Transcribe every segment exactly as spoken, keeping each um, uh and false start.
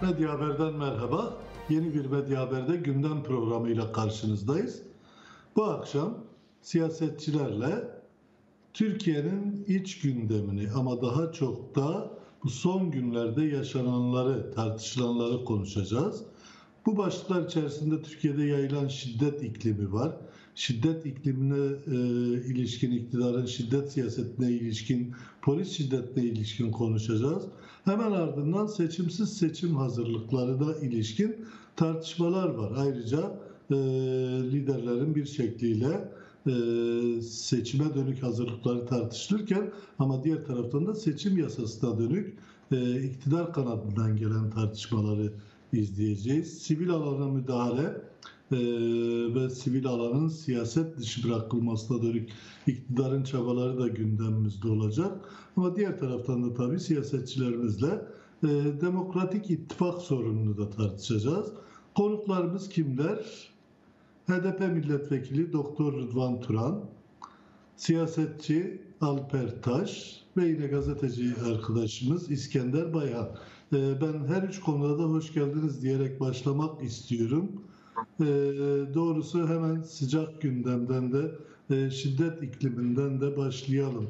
Medya Haber'den merhaba. Yeni bir Medya Haber'de gündem programıyla karşınızdayız. Bu akşam siyasetçilerle Türkiye'nin iç gündemini ama daha çok da bu son günlerde yaşananları, tartışılanları konuşacağız. Bu başlıklar içerisinde Türkiye'de yayılan şiddet iklimi var. Şiddet iklimine e, ilişkin, iktidarın şiddet siyasetine ilişkin, polis şiddetine ilişkin konuşacağız. Hemen ardından seçimsiz seçim hazırlıklarına ilişkin tartışmalar var. Ayrıca e, liderlerin bir şekliyle e, seçime dönük hazırlıkları tartışılırken ama diğer taraftan da seçim yasasına dönük e, iktidar kanadından gelen tartışmaları izleyeceğiz. Sivil alana müdahale e, ve sivil alanın siyaset dışı bırakılmasına dönük iktidarın çabaları da gündemimizde olacak. Ama diğer taraftan da tabii siyasetçilerimizle e, demokratik ittifak sorununu da tartışacağız. Konuklarımız kimler? H D P Milletvekili Doktor Rıdvan Turan, siyasetçi Alper Taş ve yine gazeteci arkadaşımız İskender Bayhan. Ben her üç konuda da hoş geldiniz diyerek başlamak istiyorum. Doğrusu hemen sıcak gündemden de şiddet ikliminden de başlayalım.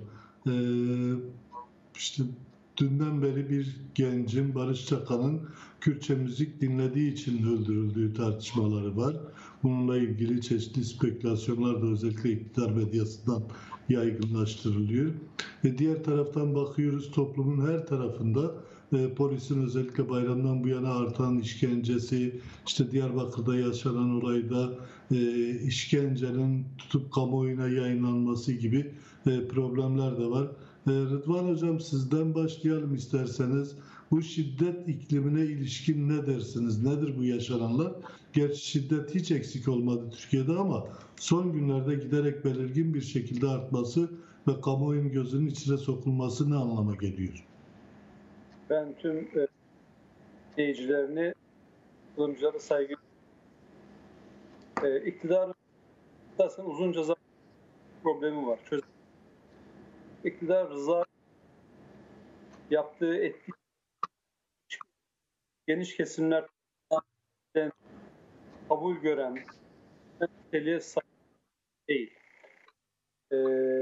İşte dünden beri bir gencin, Barış Çakan'ın Kürtçe müzik dinlediği için öldürüldüğü tartışmaları var. Bununla ilgili çeşitli spekülasyonlar da özellikle iktidar medyasından yaygınlaştırılıyor. Ve diğer taraftan bakıyoruz toplumun her tarafında e, polisin özellikle bayramdan bu yana artan işkencesi, işte Diyarbakır'da yaşanan olayda e, işkencenin tutup kamuoyuna yayınlanması gibi e, problemler de var. E, Rıdvan Hocam sizden başlayalım isterseniz. Bu şiddet iklimine ilişkin ne dersiniz? Nedir bu yaşananlar? Gerçi şiddet hiç eksik olmadı Türkiye'de ama son günlerde giderek belirgin bir şekilde artması ve kamuoyunun gözünün içine sokulması ne anlama geliyor? Ben tüm izleyicilerini, katılımcılara saygı e, iktidarın uzunca zaman problemi var. Çözüm. İktidar rıza yaptığı etki geniş kesimler kabul gören niteliğe sahip değil. Ee,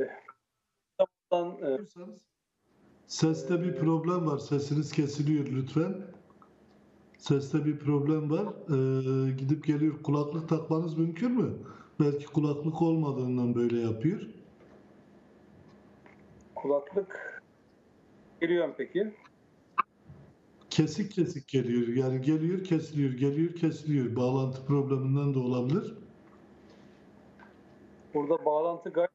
e, Seste bir problem var. Sesiniz kesiliyor lütfen. Seste bir problem var. Ee, gidip geliyor. Kulaklık takmanız mümkün mü? Belki kulaklık olmadığından böyle yapıyor. Kulaklık geliyor mu peki? Kesik kesik geliyor. Yani geliyor, kesiliyor, geliyor, kesiliyor. Bağlantı probleminden de olabilir. Burada bağlantı gayet...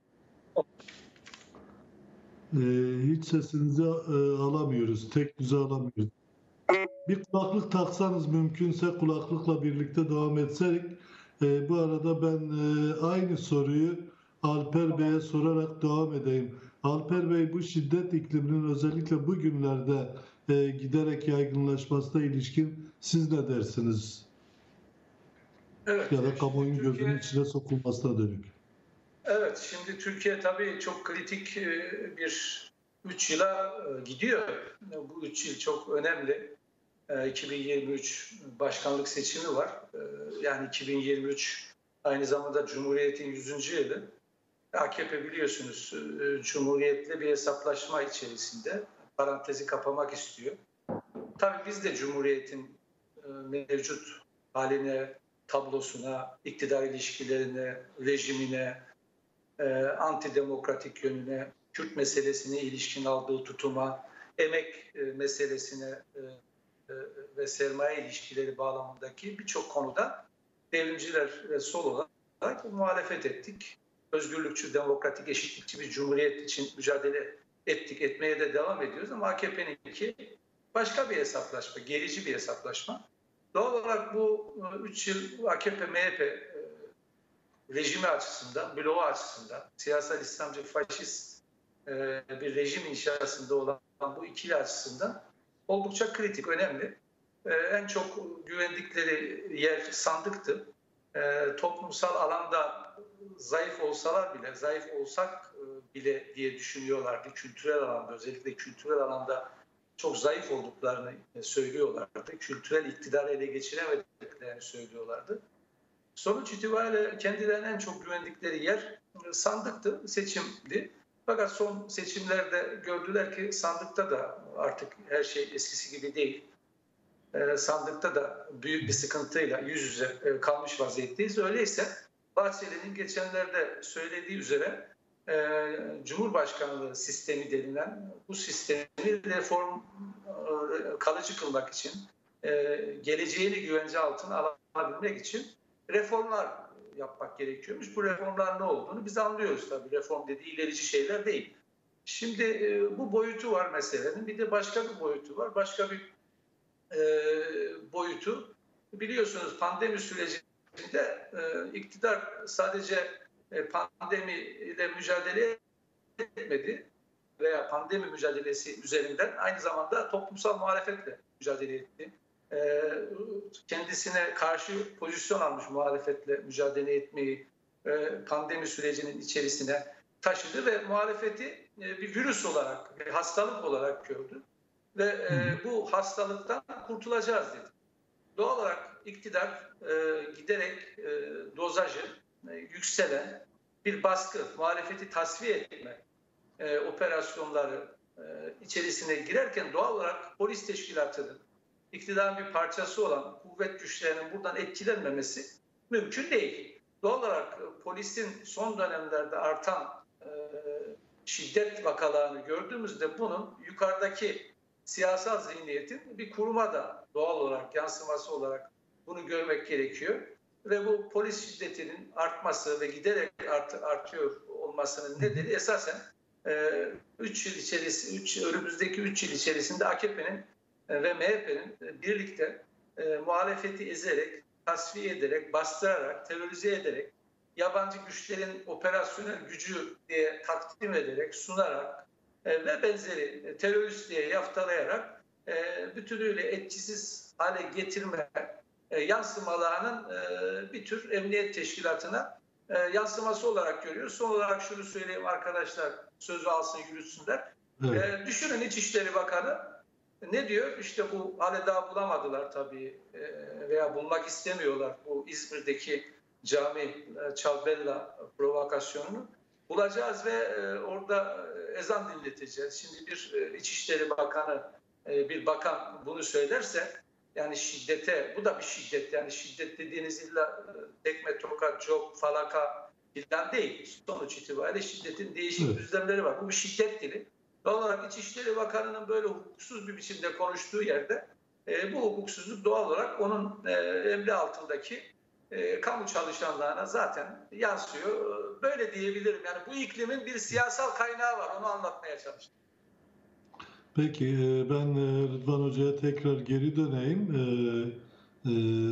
Ee, hiç sesinizi e, alamıyoruz. Tek düze alamıyoruz. Bir kulaklık taksanız mümkünse kulaklıkla birlikte devam etsek. E, bu arada ben e, aynı soruyu Alper Bey'e sorarak devam edeyim. Alper Bey, bu şiddet ikliminin özellikle bu günlerde e, giderek yaygınlaşmasına ilişkin siz ne dersiniz? Evet, Ya da kamuoyunun Türkiye, gözünün içine sokulmasına dönük. Evet, şimdi Türkiye tabii çok kritik bir üç yıla gidiyor. Bu üç yıl çok önemli. iki bin yirmi üç başkanlık seçimi var. Yani iki bin yirmi üç aynı zamanda Cumhuriyet'in yüzüncü yılı. A K P biliyorsunuz Cumhuriyet'le bir hesaplaşma içerisinde, parantezi kapamak istiyor. Tabii biz de Cumhuriyet'in mevcut haline, tablosuna, iktidar ilişkilerine, rejimine, antidemokratik yönüne, Kürt meselesine ilişkin aldığı tutuma, emek meselesine ve sermaye ilişkileri bağlamındaki birçok konuda devrimciler ve sol olarak muhalefet ettik. Özgürlükçü, demokratik, eşitlikçi bir cumhuriyet için mücadele ettik, etmeye de devam ediyoruz. Ama A K P'ninki başka bir hesaplaşma, gerici bir hesaplaşma. Doğal olarak bu üç yıl A K P M H P rejimi açısından, bloğu açısından, siyasal İslamcı, faşist bir rejim inşasında olan bu ikili açısından oldukça kritik, önemli. En çok güvendikleri yer sandıktı. Toplumsal alanda zayıf olsalar bile, zayıf olsak bile diye düşünüyorlardı. Kültürel alanda, özellikle kültürel alanda çok zayıf olduklarını söylüyorlardı. Kültürel iktidarı ele geçiremediklerini söylüyorlardı. Sonuç itibariyle kendilerine en çok güvendikleri yer sandıktı, seçimdi. Fakat son seçimlerde gördüler ki sandıkta da artık her şey eskisi gibi değil. Ee, sandıkta da büyük bir sıkıntıyla yüz yüze kalmış vaziyetteyiz. Öyleyse Bahçeli'nin geçenlerde söylediği üzere e, Cumhurbaşkanlığı sistemi denilen bu sistemi reform e, kalıcı kılmak için, e, geleceğini güvence altına alabilmek için reformlar yapmak gerekiyormuş. Bu reformlar ne olduğunu biz anlıyoruz tabii. Reform dediği ilerici şeyler değil. Şimdi e, bu boyutu var meselenin. Bir de başka bir boyutu var. Başka bir e, boyutu. Biliyorsunuz pandemi sürecinde e, iktidar sadece e, pandemiyle mücadele etmedi veya pandemi mücadelesi üzerinden aynı zamanda toplumsal muhalefetle mücadele etti. Kendisine karşı pozisyon almış muhalefetle mücadele etmeyi pandemi sürecinin içerisine taşıdı ve muhalefeti bir virüs olarak, bir hastalık olarak gördü. Ve bu hastalıktan kurtulacağız dedi. Doğal olarak iktidar giderek dozajı yükselen bir baskı, muhalefeti tasfiye etme operasyonları içerisine girerken doğal olarak polis teşkilatının iktidarın bir parçası olan kuvvet güçlerinin buradan etkilenmemesi mümkün değil. Doğal olarak polisin son dönemlerde artan e, şiddet vakalarını gördüğümüzde bunun yukarıdaki siyasal zihniyetin bir kuruma da doğal olarak yansıması olarak bunu görmek gerekiyor. Ve bu polis şiddetinin artması ve giderek art, artıyor olmasının nedeni esasen üç yıl içerisinde, üç, önümüzdeki üç yıl içerisinde A K P'nin ve M H P'nin birlikte e, muhalefeti ezerek, tasfiye ederek, bastırarak, terörize ederek, yabancı güçlerin operasyonel gücü diye takdim ederek, sunarak e, ve benzeri e, terörist diye yaftalayarak e, bütünüyle etkisiz hale getirme e, yansımalarının e, bir tür emniyet teşkilatına e, yansıması olarak görüyoruz. Son olarak şunu söyleyeyim arkadaşlar, sözü alsın yürütsünler. Evet. E, düşünün İçişleri Bakanı ne diyor? İşte bu hala daha bulamadılar tabii veya bulmak istemiyorlar bu İzmir'deki cami Çalbella provokasyonunu. Bulacağız ve orada ezan dinleteceğiz. Şimdi bir İçişleri Bakanı, bir bakan bunu söylerse yani şiddete, bu da bir şiddet. Yani şiddet dediğiniz illa tekme, tokat, cop, falaka falan değil. Sonuç itibariyle şiddetin değişik düzlemleri var. Bu bir şiddet dili. Doğal olarak İçişleri Bakanı'nın böyle hukuksuz bir biçimde konuştuğu yerde e, bu hukuksuzluk doğal olarak onun e, emri altındaki e, kamu çalışanlarına zaten yansıyor. Böyle diyebilirim. Yani bu iklimin bir siyasal kaynağı var. Onu anlatmaya çalıştım. Peki ben Rıdvan Hoca'ya tekrar geri döneyim. E, e,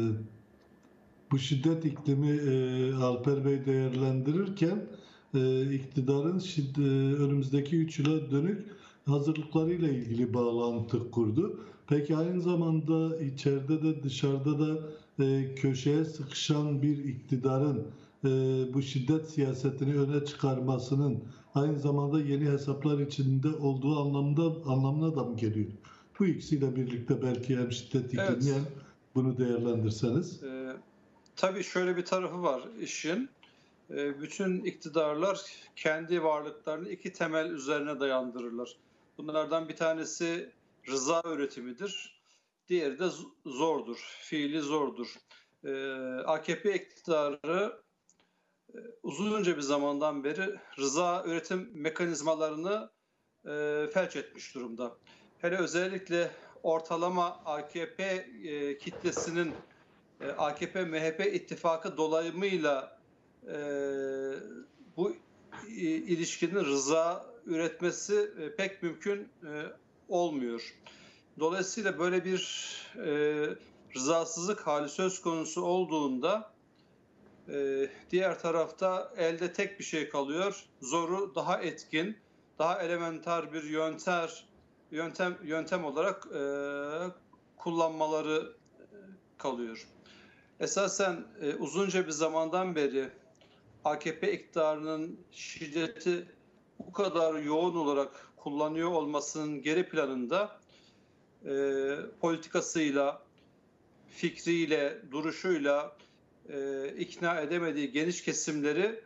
bu şiddet iklimi e, Alper Bey değerlendirirken e, iktidarın şiddet, önümüzdeki üç yıla dönük hazırlıklarıyla ilgili bağlantı kurdu. Peki aynı zamanda içeride de dışarıda da e, köşeye sıkışan bir iktidarın e, bu şiddet siyasetini öne çıkarmasının aynı zamanda yeni hesaplar içinde olduğu anlamda anlamına da mı geliyor? Bu ikisiyle birlikte belki hem şiddet iklimi evet. hem bunu değerlendirseniz. Ee, tabii şöyle bir tarafı var işin. Ee, bütün iktidarlar kendi varlıklarını iki temel üzerine dayandırırlar. Bunlardan bir tanesi rıza üretimidir. Diğeri de zordur, fiili zordur. Ee, A K P iktidarı e, uzunca bir zamandan beri rıza üretim mekanizmalarını e, felç etmiş durumda. Hele özellikle ortalama A K P e, kitlesinin e, A K P M H P ittifakı dolayımıyla e, bu e, ilişkinin rıza üretmesi e, pek mümkün e, olmuyor. Dolayısıyla böyle bir e, rızasızlık hali söz konusu olduğunda e, diğer tarafta elde tek bir şey kalıyor. Zoru daha etkin, daha elementer bir yöntem yöntem yöntem olarak e, kullanmaları kalıyor. Esasen e, uzunca bir zamandan beri A K P iktidarının şiddeti bu kadar yoğun olarak kullanıyor olmasının geri planında e, politikasıyla, fikriyle, duruşuyla e, ikna edemediği geniş kesimleri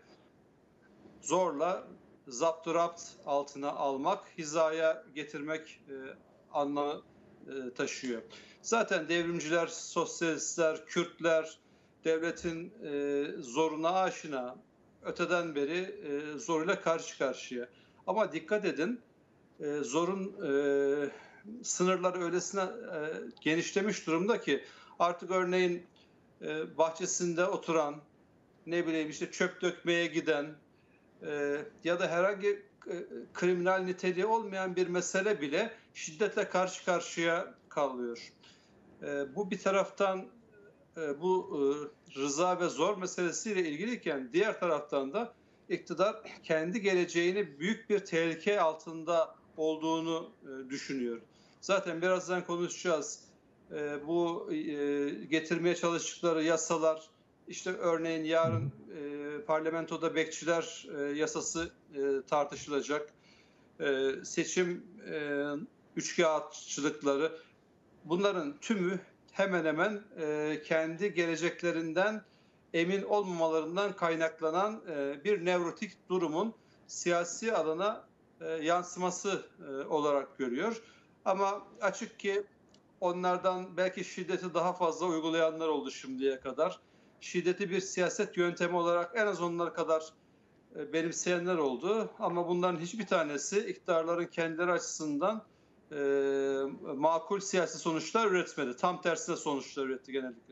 zorla zapturapt altına almak, hizaya getirmek e, anlamı e, taşıyor. Zaten devrimciler, sosyalistler, Kürtler devletin e, zoruna aşina, öteden beri e, zoruyla karşı karşıya. Ama dikkat edin, e, zorun e, sınırları öylesine e, genişlemiş durumda ki artık örneğin e, bahçesinde oturan, ne bileyim işte çöp dökmeye giden e, ya da herhangi e, kriminal niteliği olmayan bir mesele bile şiddetle karşı karşıya kalıyor. E, bu bir taraftan e, bu e, rıza ve zor meselesiyle ilgiliyken diğer taraftan da iktidar kendi geleceğini büyük bir tehlike altında olduğunu e, düşünüyor. Zaten birazdan konuşacağız. E, bu e, getirmeye çalıştıkları yasalar, işte örneğin yarın e, parlamentoda bekçiler e, yasası e, tartışılacak. E, seçim e, üçkağıtçılıkları, bunların tümü hemen hemen e, kendi geleceklerinden emin olmamalarından kaynaklanan e, bir nevrotik durumun siyasi alana e, yansıması e, olarak görüyor. Ama açık ki onlardan belki şiddeti daha fazla uygulayanlar oldu şimdiye kadar. Şiddeti bir siyaset yöntemi olarak en az onlar kadar e, benimseyenler oldu. Ama bunların hiçbir tanesi iktidarların kendileri açısından e, makul siyasi sonuçlar üretmedi. Tam tersine sonuçlar üretti genellikle.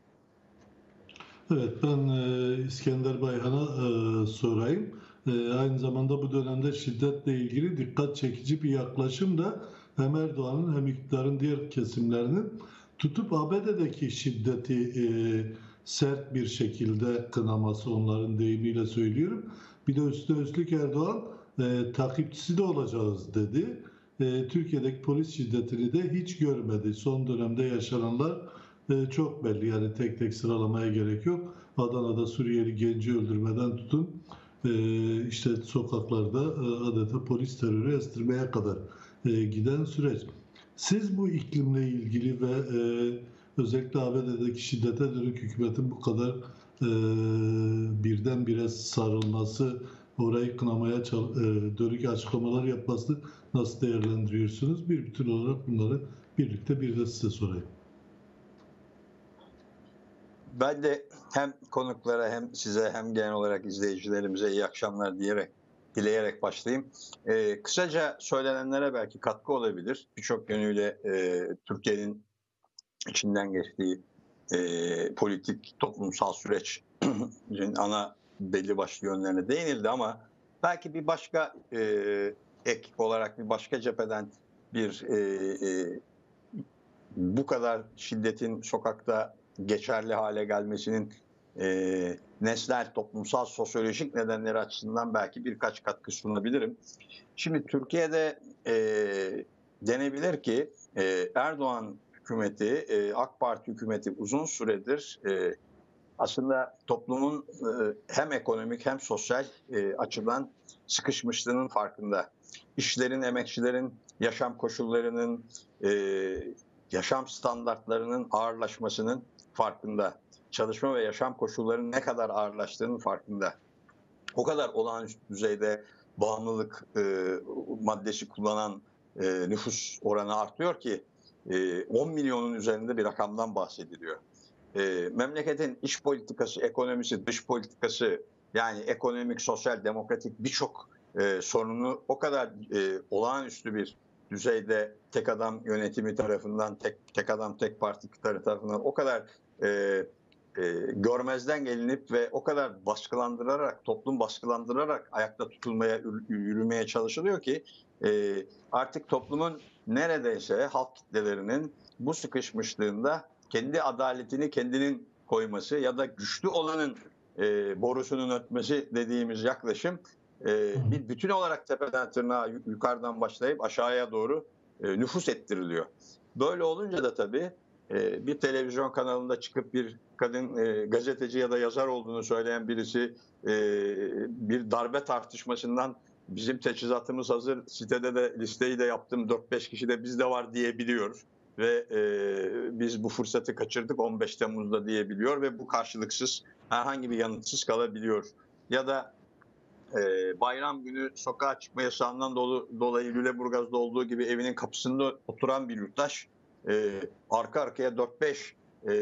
Evet, ben e, İskender Bayhan'a e, sorayım. E, aynı zamanda bu dönemde şiddetle ilgili dikkat çekici bir yaklaşım da hem Erdoğan'ın hem iktidarın diğer kesimlerinin tutup A B D'deki şiddeti e, sert bir şekilde kınaması, onların deyimiyle söylüyorum. Bir de üstüne üstlük Erdoğan e, takipçisi de olacağız dedi. E, Türkiye'deki polis şiddetini de hiç görmedi. Son dönemde yaşananlar e, çok belli. Yani tek tek sıralamaya gerek yok. Adana'da Suriyeli genci öldürmeden tutun e, işte sokaklarda e, adeta polis terörü estirmeye kadar e, giden süreç. Siz bu iklimle ilgili ve e, özellikle A B D'deki şiddete dönük hükümetin bu kadar e, birdenbire sarılması, orayı kınamaya e, dönük açıklamalar yapmasını nasıl değerlendiriyorsunuz? Bir bütün olarak bunları birlikte bir de size sorayım. Ben de hem konuklara hem size hem genel olarak izleyicilerimize iyi akşamlar diyerek, dileyerek başlayayım. Ee, kısaca söylenenlere belki katkı olabilir. Birçok yönüyle e, Türkiye'nin içinden geçtiği e, politik, toplumsal sürecin ana belli başlı yönlerine değinildi ama belki bir başka e, ek olarak bir başka cepheden bir e, e, bu kadar şiddetin sokakta geçerli hale gelmesinin e, nesnel, toplumsal, sosyolojik nedenleri açısından belki birkaç katkı sunabilirim. Şimdi Türkiye'de e, denebilir ki e, Erdoğan hükümeti, e, AK Parti hükümeti uzun süredir e, aslında toplumun e, hem ekonomik hem sosyal e, açıdan sıkışmışlığının farkında. İşçilerin, emekçilerin yaşam koşullarının, e, yaşam standartlarının ağırlaşmasının farkında. Çalışma ve yaşam koşullarının ne kadar ağırlaştığının farkında. O kadar olağanüstü düzeyde bağımlılık e, maddesi kullanan e, nüfus oranı artıyor ki e, on milyonun üzerinde bir rakamdan bahsediliyor. E, memleketin iç politikası, ekonomisi, dış politikası, yani ekonomik, sosyal, demokratik birçok e, sorunu o kadar e, olağanüstü bir düzeyde tek adam yönetimi tarafından, tek tek adam tek parti tarafından o kadar e, e, görmezden gelinip ve o kadar baskılandırarak, toplum baskılandırarak ayakta tutulmaya, yürümeye çalışılıyor ki e, artık toplumun neredeyse halk kitlelerinin bu sıkışmışlığında kendi adaletini kendinin koyması ya da güçlü olanın e, borusunun ötmesi dediğimiz yaklaşım e, bir bütün olarak tepeden tırnağa yukarıdan başlayıp aşağıya doğru e, nüfuz ettiriliyor. Böyle olunca da tabii e, bir televizyon kanalında çıkıp bir kadın e, gazeteci ya da yazar olduğunu söyleyen birisi e, bir darbe tartışmasından bizim teçhizatımız hazır, sitede de listeyi de yaptım, dört beş kişi de bizde var diyebiliyoruz. ve e, biz bu fırsatı kaçırdık on beş Temmuz'da diyebiliyor ve bu karşılıksız, herhangi bir yanıtsız kalabiliyor. Ya da e, bayram günü sokağa çıkma yasağından dolu, dolayı Lüleburgaz'da olduğu gibi evinin kapısında oturan bir yurttaş e, arka arkaya dört beş e,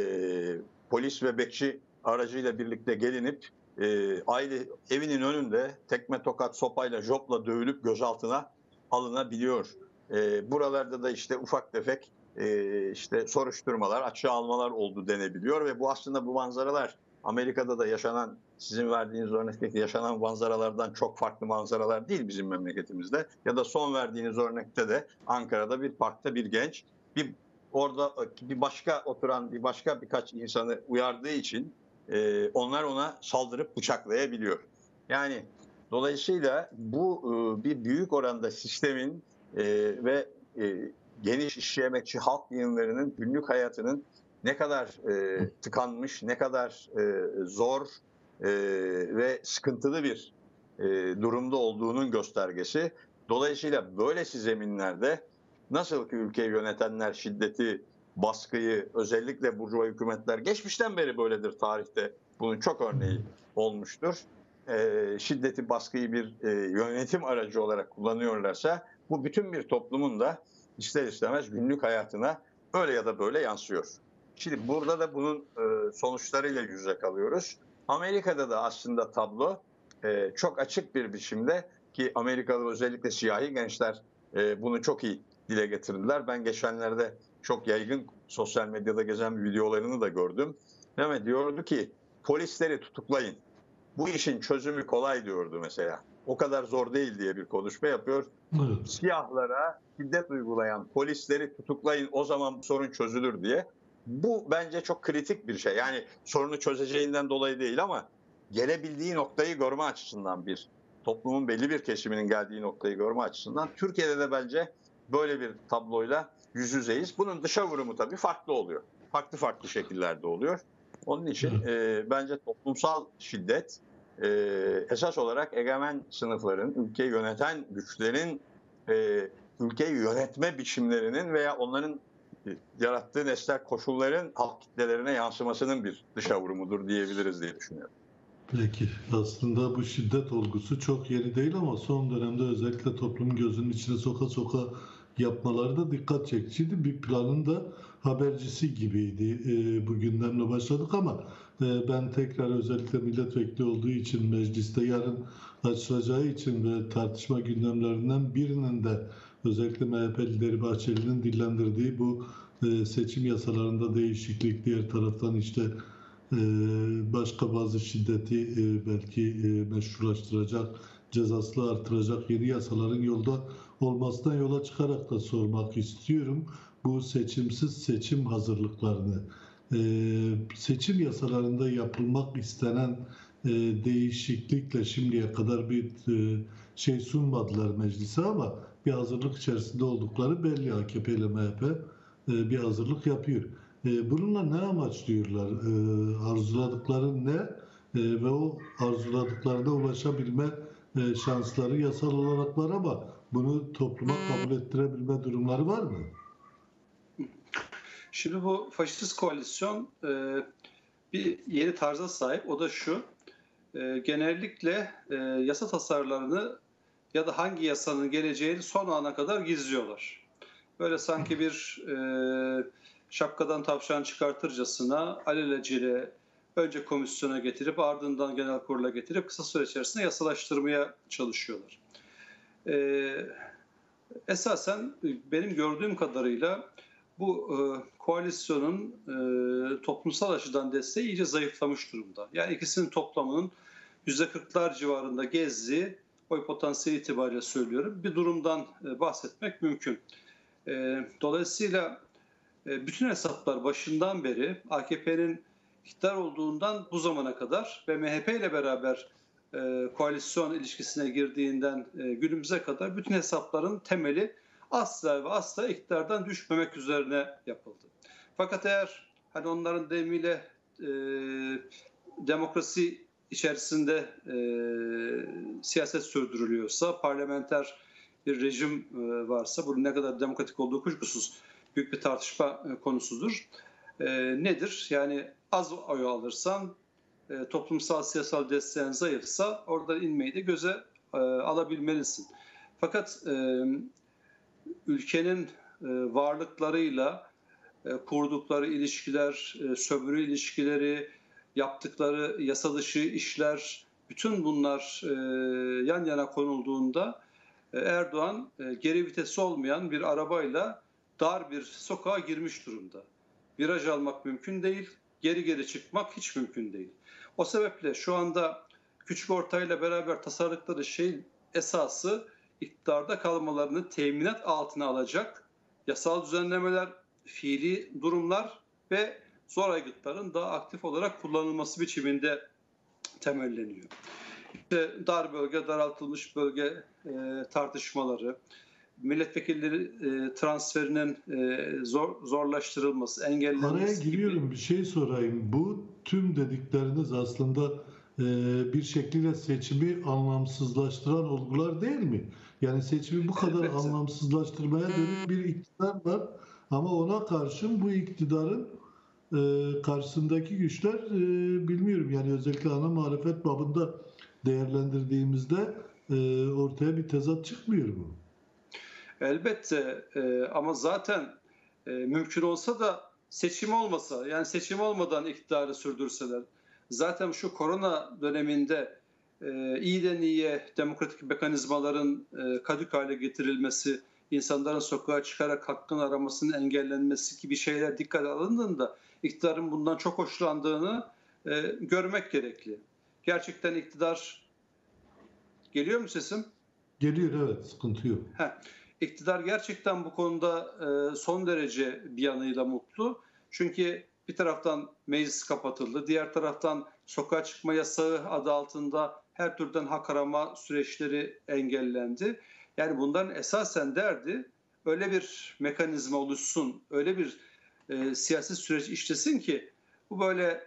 polis ve bekçi aracıyla birlikte gelinip e, aile evinin önünde tekme, tokat, sopayla, jopla dövülüp gözaltına alınabiliyor. E, buralarda da işte ufak tefek e, işte soruşturmalar, açığa almalar oldu denebiliyor ve bu aslında bu manzaralar Amerika'da da yaşanan, sizin verdiğiniz örnekteki yaşanan manzaralardan çok farklı manzaralar değil bizim memleketimizde. Ya da son verdiğiniz örnekte de Ankara'da bir parkta bir genç bir orada bir başka oturan bir başka birkaç insanı uyardığı için e, onlar ona saldırıp bıçaklayabiliyor. Yani dolayısıyla bu e, bir büyük oranda sistemin e, ve e, geniş işçi, emekçi, halk yığınlarının günlük hayatının ne kadar e, tıkanmış, ne kadar e, zor e, ve sıkıntılı bir e, durumda olduğunun göstergesi. Dolayısıyla böylesi zeminlerde nasıl ki ülkeyi yönetenler şiddeti, baskıyı, özellikle burjuva hükümetler geçmişten beri böyledir tarihte, bunun çok örneği olmuştur. E, şiddeti, baskıyı bir e, yönetim aracı olarak kullanıyorlarsa bu bütün bir toplumun da ister istemez günlük hayatına öyle ya da böyle yansıyor. Şimdi burada da bunun e, sonuçlarıyla yüz yüze kalıyoruz. Amerika'da da aslında tablo e, çok açık bir biçimde, ki Amerikalı özellikle siyahi gençler e, bunu çok iyi dile getirdiler. Ben geçenlerde çok yaygın sosyal medyada gezen bir videolarını da gördüm. Ve diyordu ki polisleri tutuklayın. Bu işin çözümü kolay diyordu mesela. O kadar zor değil diye bir konuşma yapıyor. Evet. Siyahlara şiddet uygulayan polisleri tutuklayın, o zaman sorun çözülür diye. Bu bence çok kritik bir şey. Yani sorunu çözeceğinden dolayı değil ama gelebildiği noktayı görme açısından, bir toplumun belli bir kesiminin geldiği noktayı görme açısından Türkiye'de de bence böyle bir tabloyla yüz yüzeyiz. Bunun dışa vurumu tabii farklı oluyor. Farklı farklı şekillerde oluyor. Onun için e, bence toplumsal şiddet e, esas olarak egemen sınıfların, ülkeyi yöneten güçlerin e, ülkeyi yönetme biçimlerinin veya onların yarattığı nesnel koşulların halk kitlelerine yansımasının bir dışa vurumudur diyebiliriz diye düşünüyorum. Peki. Aslında bu şiddet olgusu çok yeni değil ama son dönemde özellikle toplumun gözünün içine soka soka yapmaları da dikkat çekiciydi. Bir planın da habercisi gibiydi. E, bu gündemle başladık ama e, ben tekrar özellikle milletvekili olduğu için mecliste yarın açılacağı için ve tartışma gündemlerinden birinin de özellikle M H P lideri Bahçeli'nin dillendirdiği bu e, seçim yasalarında değişiklik, diğer taraftan işte e, başka bazı şiddeti e, belki e, meşrulaştıracak, cezasını artıracak yeni yasaların yolda olmasından yola çıkarak da sormak istiyorum. Bu seçimsiz seçim hazırlıklarını, e, seçim yasalarında yapılmak istenen e, değişiklikle şimdiye kadar bir e, şey sunmadılar meclise ama bir hazırlık içerisinde oldukları belli. A K P ile M H P e, bir hazırlık yapıyor. E, bununla ne amaçlıyorlar? E, arzuladıkları ne? E, ve o arzuladıklarına ulaşabilme e, şansları yasal olarak var ama bunu topluma kabul ettirebilme durumları var mı? Şimdi bu faşist koalisyon e, bir yeni tarza sahip. O da şu: e, genellikle e, yasa tasarılarını ya da hangi yasanın geleceğini son ana kadar gizliyorlar. Böyle sanki bir e, şapkadan tavşan çıkartırcasına alelacele önce komisyona getirip ardından genel kurula getirip kısa süre içerisinde yasalaştırmaya çalışıyorlar. E, esasen benim gördüğüm kadarıyla bu e, koalisyonun e, toplumsal açıdan desteği iyice zayıflamış durumda. Yani ikisinin toplamının yüzde kırklar civarında gezdiği, oy potansiyeli itibariyle söylüyorum, bir durumdan e, bahsetmek mümkün. E, dolayısıyla e, bütün hesaplar başından beri A K P'nin iktidar olduğundan bu zamana kadar ve M H P ile beraber e, koalisyon ilişkisine girdiğinden e, günümüze kadar bütün hesapların temeli asla ve asla iktidardan düşmemek üzerine yapıldı. Fakat eğer hani onların deyimiyle e, demokrasi içerisinde e, siyaset sürdürülüyorsa, parlamenter bir rejim e, varsa, bunun ne kadar demokratik olduğu kuşkusuz. büyük bir tartışma konusudur. E, nedir? Yani az oy alırsan, e, toplumsal siyasal desteğin zayıfsa oradan inmeyi de göze e, alabilmelisin. Fakat e, ülkenin e, varlıklarıyla e, kurdukları ilişkiler, e, sömürü ilişkileri, yaptıkları yasa dışı işler, bütün bunlar e, yan yana konulduğunda e, Erdoğan e, geri vitesi olmayan bir arabayla dar bir sokağa girmiş durumda. Viraj almak mümkün değil, geri geri çıkmak hiç mümkün değil. O sebeple şu anda küçük ortayla beraber tasarladıkları şeyin esası iktidarda kalmalarını teminat altına alacak yasal düzenlemeler, fiili durumlar ve zor aygıtların daha aktif olarak kullanılması biçiminde temelleniyor. İşte dar bölge, daraltılmış bölge e, tartışmaları, milletvekilleri e, transferinin e, zor, zorlaştırılması, engellenmesi Araya giriyorum, gibi. bir şey sorayım. Bu tüm dedikleriniz aslında e, bir şekilde seçimi anlamsızlaştıran olgular değil mi? Yani seçimi bu kadar Elbette. anlamsızlaştırmaya dönük bir iktidar var. Ama ona karşın bu iktidarın e, karşısındaki güçler e, bilmiyorum. Yani özellikle ana muhalefet babında değerlendirdiğimizde e, ortaya bir tezat çıkmıyor mu? Elbette e, ama zaten e, mümkün olsa da seçim olmasa, yani seçim olmadan iktidarı sürdürseler, zaten şu korona döneminde e, iyiden iyiye demokratik mekanizmaların e, kadük hale getirilmesi, insanların sokağa çıkarak hakkını aramasının engellenmesi gibi şeyler dikkate alındığında iktidarın bundan çok hoşlandığını e, görmek gerekli. Gerçekten iktidar, geliyor mu sesim? Geliyor, evet, sıkıntı yok. Heh. İktidar gerçekten bu konuda e, son derece bir yanıyla mutlu. Çünkü bir taraftan meclis kapatıldı, diğer taraftan sokağa çıkma yasağı adı altında her türden hak arama süreçleri engellendi. Yani bunların esasen derdi öyle bir mekanizma oluşsun, öyle bir e, siyasi süreç işlesin ki bu böyle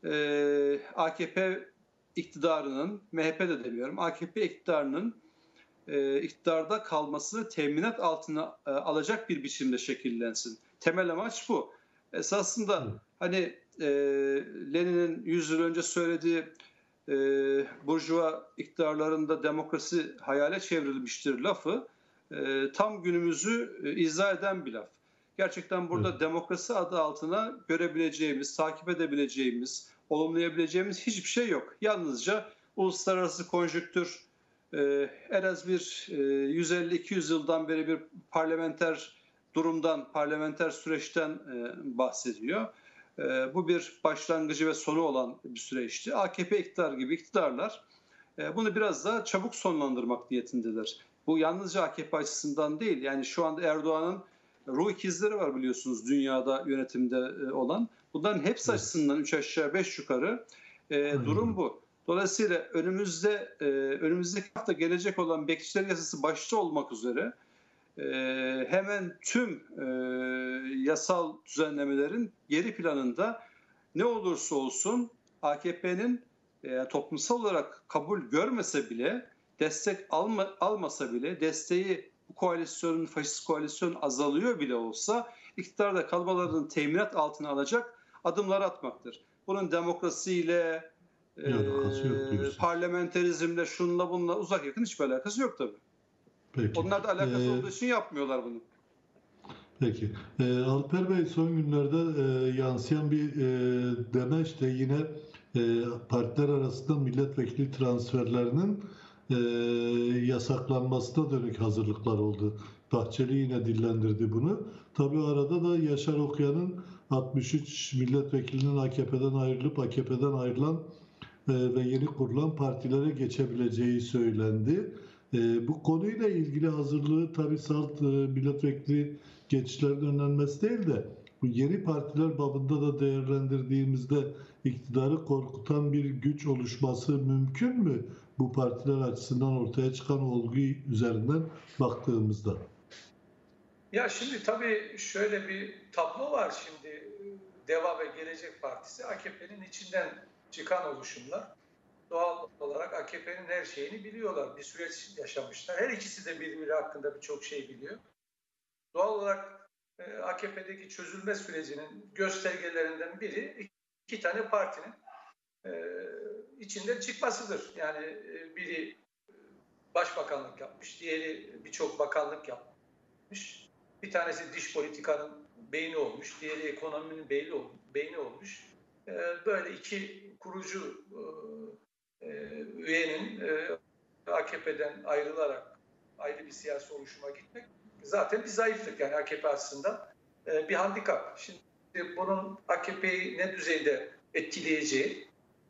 e, A K P iktidarının, M H P de demiyorum, A K P iktidarının e, iktidarda kalmasını teminat altına e, alacak bir biçimde şekillensin. Temel amaç bu. Esasında Evet. hani e, Lenin'in yüz yıl önce söylediği e, burjuva iktidarlarında demokrasi hayale çevrilmiştir lafı e, tam günümüzü e, izah eden bir laf. Gerçekten burada Evet. demokrasi adı altına görebileceğimiz, takip edebileceğimiz, olumlayabileceğimiz hiçbir şey yok. Yalnızca uluslararası konjüktür, en az bir yüz elli iki yüz yıldan beri bir parlamenter durumdan, parlamenter süreçten bahsediyor. Bu bir başlangıcı ve sonu olan bir süreçti. A K P iktidar gibi iktidarlar bunu biraz daha çabuk sonlandırmak niyetindeler. Bu yalnızca A K P açısından değil. Yani şu anda Erdoğan'ın ruh ikizleri var biliyorsunuz dünyada yönetimde olan. Bunların hepsi Evet. açısından üç aşağı beş yukarı durum bu. Dolayısıyla önümüzde e, önümüzdeki hafta gelecek olan bekçiler yasası başta olmak üzere e, hemen tüm e, yasal düzenlemelerin geri planında ne olursa olsun A K P'nin e, toplumsal olarak kabul görmese bile, destek alma, almasa bile, desteği bu koalisyonun, faşist koalisyon azalıyor bile olsa iktidarda kalmalarının teminat altına alacak adımlar atmaktır. Bunun demokrasiyle, Bir alakası yok diyorsunuz. Ee, parlamenterizmle, şunla bununla uzak yakın hiçbir alakası yok tabii. Peki. Onlar da alakası Ee, olduğu için yapmıyorlar bunu. Peki. Ee, Alper Bey, son günlerde e, yansıyan bir e, demeç de yine e, partiler arasında milletvekili transferlerinin e, yasaklanmasına dönük hazırlıklar oldu. Bahçeli yine dillendirdi bunu. Tabii arada da Yaşar Okuyan'ın altmış üç milletvekilinin A K P'den ayrılıp A K P'den ayrılan ve yeni kurulan partilere geçebileceği söylendi. Bu konuyla ilgili hazırlığı tabii salt milletvekili geçişlerin önlenmesi değil de bu yeni partiler babında da değerlendirdiğimizde iktidarı korkutan bir güç oluşması mümkün mü? Bu partiler açısından ortaya çıkan olgu üzerinden baktığımızda. Ya şimdi tabii şöyle bir tablo var şimdi. Deva ve Gelecek Partisi A K P'nin içinden çıkan oluşumlar. Doğal olarak A K P'nin her şeyini biliyorlar. Bir süreç yaşamışlar. Her ikisi de birbiri hakkında birçok şey biliyor. Doğal olarak e, A K P'deki çözülme sürecinin göstergelerinden biri iki tane partinin e, içinden çıkmasıdır. Yani e, biri başbakanlık yapmış, diğeri birçok bakanlık yapmış. Bir tanesi dış politikanın beyni olmuş, diğeri ekonominin beyni, beyni olmuş. E, böyle iki kurucu e, üyenin e, A K P'den ayrılarak ayrı bir siyasi oluşuma gitmek zaten bir zayıflık, yani A K P açısından e, bir handikap. Şimdi bunun A K P'yi ne düzeyde etkileyeceği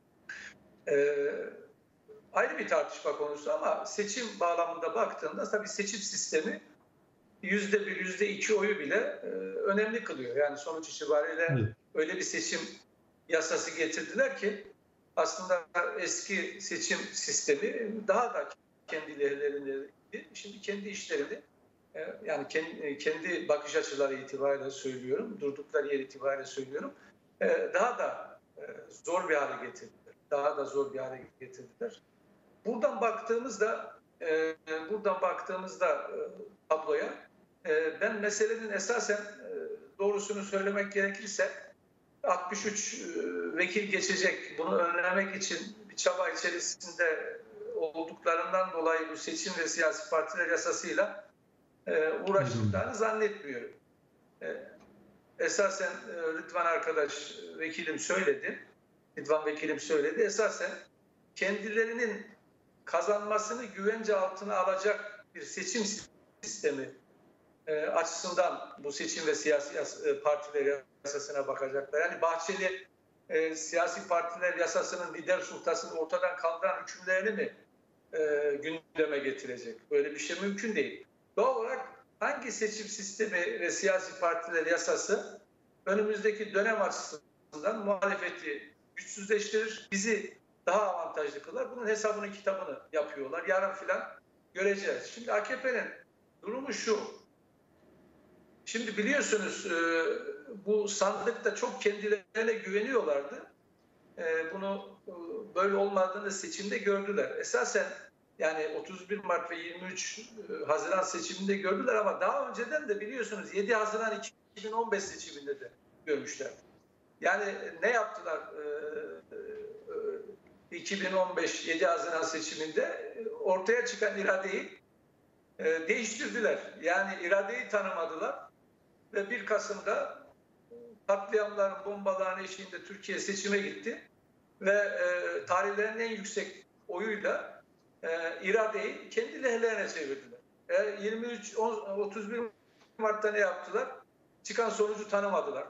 e, ayrı bir tartışma konusu, ama seçim bağlamında baktığında tabii seçim sistemi yüzde bir, yüzde iki oyu bile e, önemli kılıyor. Yani sonuç itibariyle evet. Öyle bir seçim yasası getirdiler ki aslında eski seçim sistemi daha da kendi lehlerinde, şimdi kendi işlerini, e, yani kendi, kendi bakış açıları itibariyle söylüyorum, durdukları yer itibariyle söylüyorum, e, daha da e, zor bir hale getirdiler. Daha da zor bir hale getirdiler. Buradan baktığımızda, e, buradan baktığımızda e, tabloya, e, ben meselenin esasen e, doğrusunu söylemek gerekirse altmış üç e, vekil geçecek, bunu önlemek için bir çaba içerisinde olduklarından dolayı bu seçim ve siyasi partiler yasasıyla e, uğraştıklarını zannetmiyorum. E, esasen e, Rıdvan arkadaş, vekilim söyledi, Rıdvan vekilim söyledi, esasen kendilerinin kazanmasını güvence altına alacak bir seçim sistemi e, açısından bu seçim ve siyasi yas- e, partiler yasasına bakacaklar. Yani Bahçeli e, siyasi partiler yasasının lider sultasını ortadan kaldıran hükümlerini mi e, gündeme getirecek? Böyle bir şey mümkün değil. Doğal olarak hangi seçim sistemi ve siyasi partiler yasası önümüzdeki dönem açısından muhalefeti güçsüzleştirir, bizi daha avantajlı kılar. Bunun hesabını, kitabını yapıyorlar. Yarın filan göreceğiz. Şimdi A K P'nin durumu şu. Şimdi biliyorsunuz bu sandıkta çok kendilerine güveniyorlardı. Bunu böyle olmadığını seçimde gördüler. Esasen yani otuz bir Mart ve yirmi üç Haziran seçiminde gördüler, ama daha önceden de biliyorsunuz yedi Haziran iki bin on beş seçiminde de görmüşler. Yani ne yaptılar iki bin on beş yedi Haziran seçiminde? Ortaya çıkan iradeyi değiştirdiler. Yani iradeyi tanımadılar ve bir Kasım'da katliamların, bombaların eşiğinde Türkiye seçime gitti ve e, tarihlerin en yüksek oyuyla e, iradeyi kendi lehlerine çevirdiler. E, yirmi üç otuz bir Mart'ta ne yaptılar? Çıkan sonucu tanımadılar.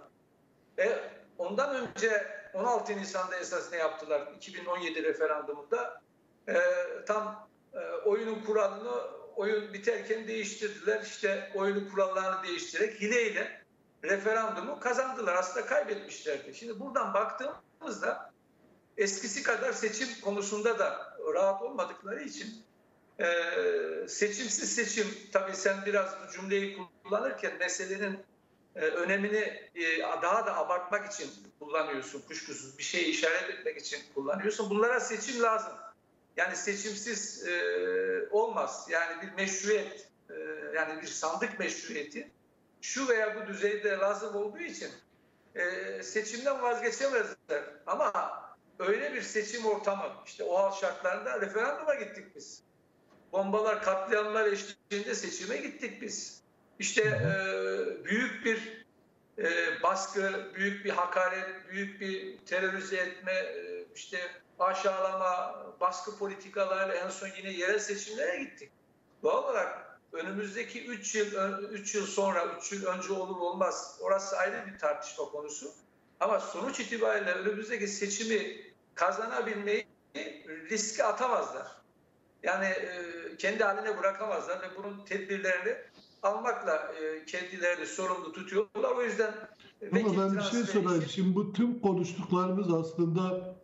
E, ondan önce on altı Nisan'da esas ne yaptılar? iki bin on yedi referandumunda e, tam e, oyunun kuralını oyun biterken değiştirdiler. İşte oyunun kurallarını değiştirerek hileyle referandumu kazandılar. Aslında kaybetmişlerdi. Şimdi buradan baktığımızda eskisi kadar seçim konusunda da rahat olmadıkları için e, seçimsiz seçim, tabii sen biraz bu cümleyi kullanırken meselenin e, önemini e, daha da abartmak için kullanıyorsun, kuşkusuz bir şeyi işaret etmek için kullanıyorsun. Bunlara seçim lazım. Yani seçimsiz e, olmaz. Yani bir meşruiyet, e, yani bir sandık meşruiyeti şu veya bu düzeyde lazım olduğu için e, seçimden vazgeçemezler. Ama öyle bir seçim ortamı, işte o hal şartlarında referanduma gittik biz. Bombalar, katliamlar eşliğinde seçime gittik biz. İşte e, büyük bir e, baskı, büyük bir hakaret, büyük bir terörize etme, e, işte aşağılama, baskı politikalarıyla en son yine yerel seçimlere gittik. Doğal olarak önümüzdeki üç yıl üç yıl sonra, üç yıl önce olur olmaz, orası ayrı bir tartışma konusu. Ama sonuç itibariyle önümüzdeki seçimi kazanabilmeyi riske atamazlar. Yani e, kendi haline bırakamazlar ve bunun tedbirlerini almakla e, kendilerini sorumlu tutuyorlar. O yüzden ama ben bir şey sorayım. Şimdi bu tüm konuştuklarımız aslında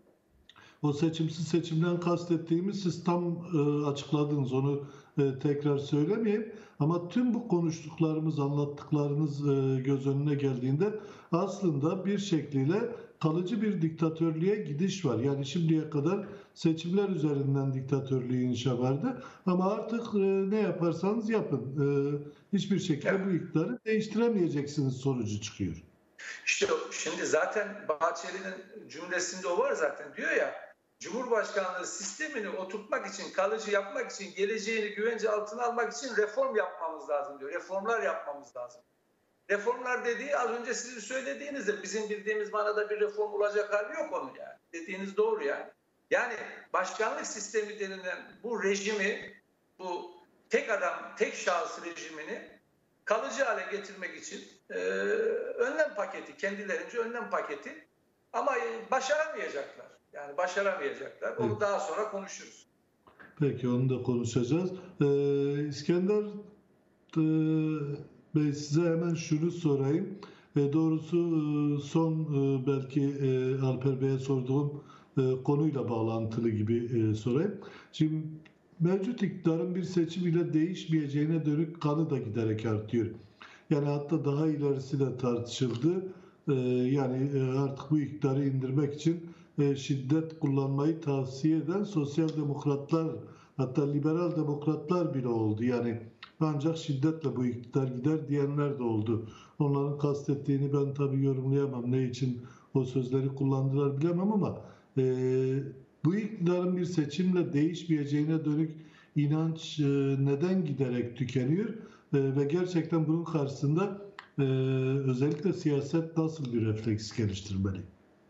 o seçimsiz seçimden kastettiğimiz, siz tam e, açıkladınız, onu e, tekrar söylemeyeyim. Ama tüm bu konuştuklarımız, anlattıklarınız e, göz önüne geldiğinde aslında bir şekliyle kalıcı bir diktatörlüğe gidiş var. Yani şimdiye kadar seçimler üzerinden diktatörlüğü inşa vardı. Ama artık e, ne yaparsanız yapın. E, hiçbir şekilde Evet. bu iktidarı değiştiremeyeceksiniz sonucu çıkıyor. İşte şimdi zaten Bahçeli'nin cümlesinde o var zaten, diyor ya, Cumhurbaşkanlığı sistemini oturtmak için, kalıcı yapmak için, geleceğini güvence altına almak için reform yapmamız lazım diyor. Reformlar yapmamız lazım. Reformlar dediği az önce sizin söylediğinizde bizim bildiğimiz manada bir reform olacak hali yok onun yani. Dediğiniz doğru yani. Yani başkanlık sistemi denilen bu rejimi, bu tek adam, tek şahıs rejimini kalıcı hale getirmek için e, önlem paketi, kendilerince önlem paketi, ama e, başaramayacaklar. Yani başaramayacaklar. Onu Evet. daha sonra konuşuruz. Peki onu da konuşacağız. Ee, İskender e, Bey, size hemen şunu sorayım. E, doğrusu e, son e, belki e, Alper Bey'e sorduğum e, konuyla bağlantılı gibi e, sorayım. Şimdi mevcut iktidarın bir seçim ile değişmeyeceğine dönük kanı da giderek artıyor. Yani hatta daha ilerisi de tartışıldı. E, yani e, artık bu iktidarı indirmek için e, şiddet kullanmayı tavsiye eden sosyal demokratlar, hatta liberal demokratlar bile oldu. Yani ancak şiddetle bu iktidar gider diyenler de oldu. Onların kastettiğini ben tabii yorumlayamam. Ne için o sözleri kullandılar bilemem ama e, bu iktidarın bir seçimle değişmeyeceğine dönük inanç e, neden giderek tükeniyor? E, ve gerçekten bunun karşısında e, özellikle siyaset nasıl bir refleks geliştirmeli?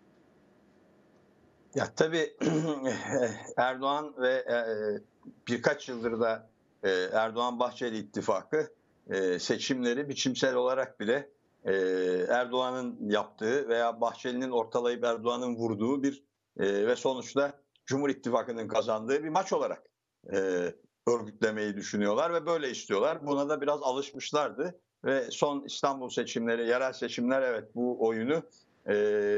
Ya tabii Erdoğan ve e, birkaç yıldır da e, Erdoğan-Bahçeli ittifakı e, seçimleri biçimsel olarak bile e, Erdoğan'ın yaptığı veya Bahçeli'nin ortalayıp Erdoğan'ın vurduğu bir e, ve sonuçta Cumhur İttifakı'nın kazandığı bir maç olarak e, örgütlemeyi düşünüyorlar ve böyle istiyorlar. Buna da biraz alışmışlardı ve son İstanbul seçimleri, yerel seçimler evet bu oyunu e,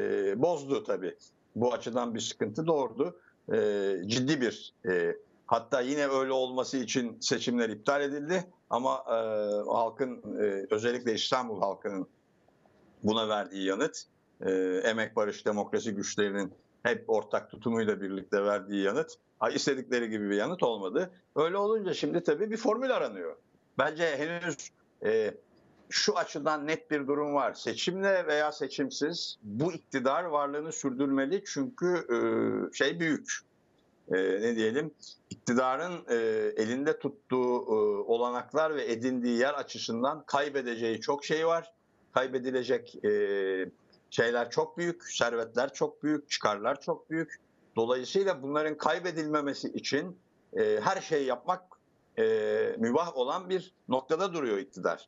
bozdu tabii. Bu açıdan bir sıkıntı doğurdu. E, ciddi bir e, hatta yine öyle olması için seçimler iptal edildi ama e, halkın e, özellikle İstanbul halkının buna verdiği yanıt, e, emek, barış, demokrasi güçlerinin hep ortak tutumuyla birlikte verdiği yanıt istedikleri gibi bir yanıt olmadı. Öyle olunca şimdi tabii bir formül aranıyor. Bence henüz e, şu açıdan net bir durum var. Seçimle veya seçimsiz bu iktidar varlığını sürdürmeli çünkü e, şey büyük. E, ne diyelim? İktidarın e, elinde tuttuğu e, olanaklar ve edindiği yer açısından kaybedeceği çok şey var. Kaybedilecek e, şeyler çok büyük, servetler çok büyük, çıkarlar çok büyük. Dolayısıyla bunların kaybedilmemesi için e, her şeyi yapmak e, mübah olan bir noktada duruyor iktidar.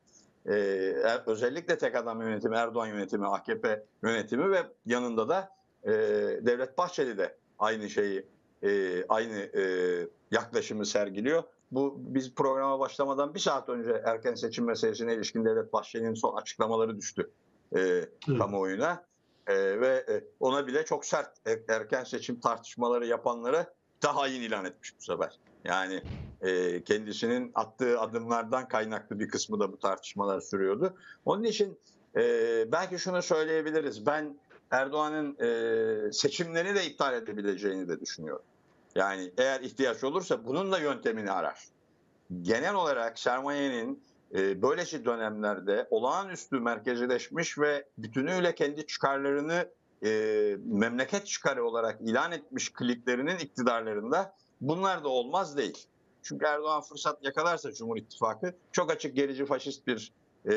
Ee, özellikle tek adam yönetimi, Erdoğan yönetimi, A K P yönetimi ve yanında da e, Devlet Bahçeli de aynı şeyi, e, aynı e, yaklaşımı sergiliyor. Bu biz programa başlamadan bir saat önce erken seçim meselesine ilişkin Devlet Bahçeli'nin son açıklamaları düştü e, evet. kamuoyuna e, ve e, ona bile çok sert erken seçim tartışmaları yapanlara da hain ilan etmiş bu sefer. Yani e, kendisinin attığı adımlardan kaynaklı bir kısmı da bu tartışmalar sürüyordu. Onun için e, belki şunu söyleyebiliriz. Ben Erdoğan'ın e, seçimleri de iptal edebileceğini de düşünüyorum. Yani eğer ihtiyaç olursa bunun da yöntemini arar. Genel olarak sermayenin e, böylesi dönemlerde olağanüstü merkezileşmiş ve bütünüyle kendi çıkarlarını e, memleket çıkarı olarak ilan etmiş kliklerinin iktidarlarında bunlar da olmaz değil. Çünkü Erdoğan fırsat yakalarsa Cumhur İttifakı çok açık gerici faşist bir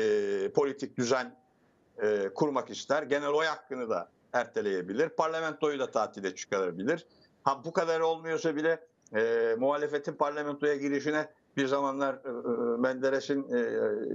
e, politik düzen e, kurmak ister. Genel oy hakkını da erteleyebilir. Parlamentoyu da tatile çıkarabilir. Ha bu kadar olmuyorsa bile e, muhalefetin parlamentoya girişine bir zamanlar e, Menderes'in e,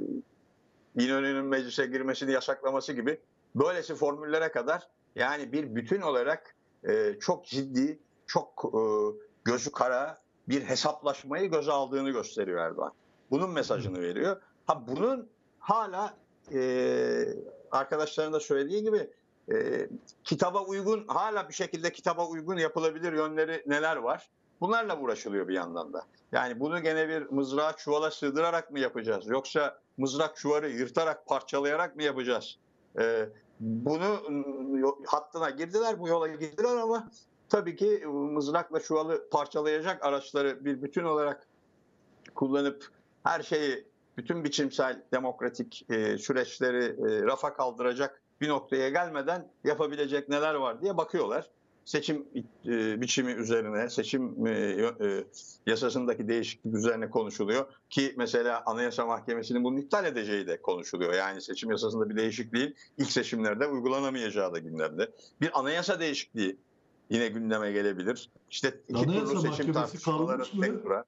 İnönü'nün meclise girmesini yasaklaması gibi böylesi formüllere kadar yani bir bütün olarak e, çok ciddi, çok e, gözü kara bir hesaplaşmayı göze aldığını gösteriyor Erdoğan. Bunun mesajını veriyor. Ha bunun hala e, arkadaşların da söylediği gibi e, kitaba uygun, hala bir şekilde kitaba uygun yapılabilir yönleri neler var? Bunlarla uğraşılıyor bir yandan da. Yani bunu gene bir mızrağa çuvala sığdırarak mı yapacağız? Yoksa mızrak çuvarı yırtarak, parçalayarak mı yapacağız? E, bunu hattına girdiler, bu yola girdiler ama tabii ki mızrakla çuvalı parçalayacak araçları bir bütün olarak kullanıp her şeyi, bütün biçimsel demokratik e, süreçleri e, rafa kaldıracak bir noktaya gelmeden yapabilecek neler var diye bakıyorlar. Seçim e, biçimi üzerine, seçim e, e, yasasındaki değişiklik üzerine konuşuluyor ki mesela Anayasa Mahkemesi'nin bunu iptal edeceği de konuşuluyor. Yani seçim yasasında bir değişikliğin ilk seçimlerde uygulanamayacağı da gündemde. Bir anayasa değişikliği yine gündeme gelebilir. İşte iki Anayasa turlu seçim Mahkemesi tartışmaları kalmış mı? tek tura.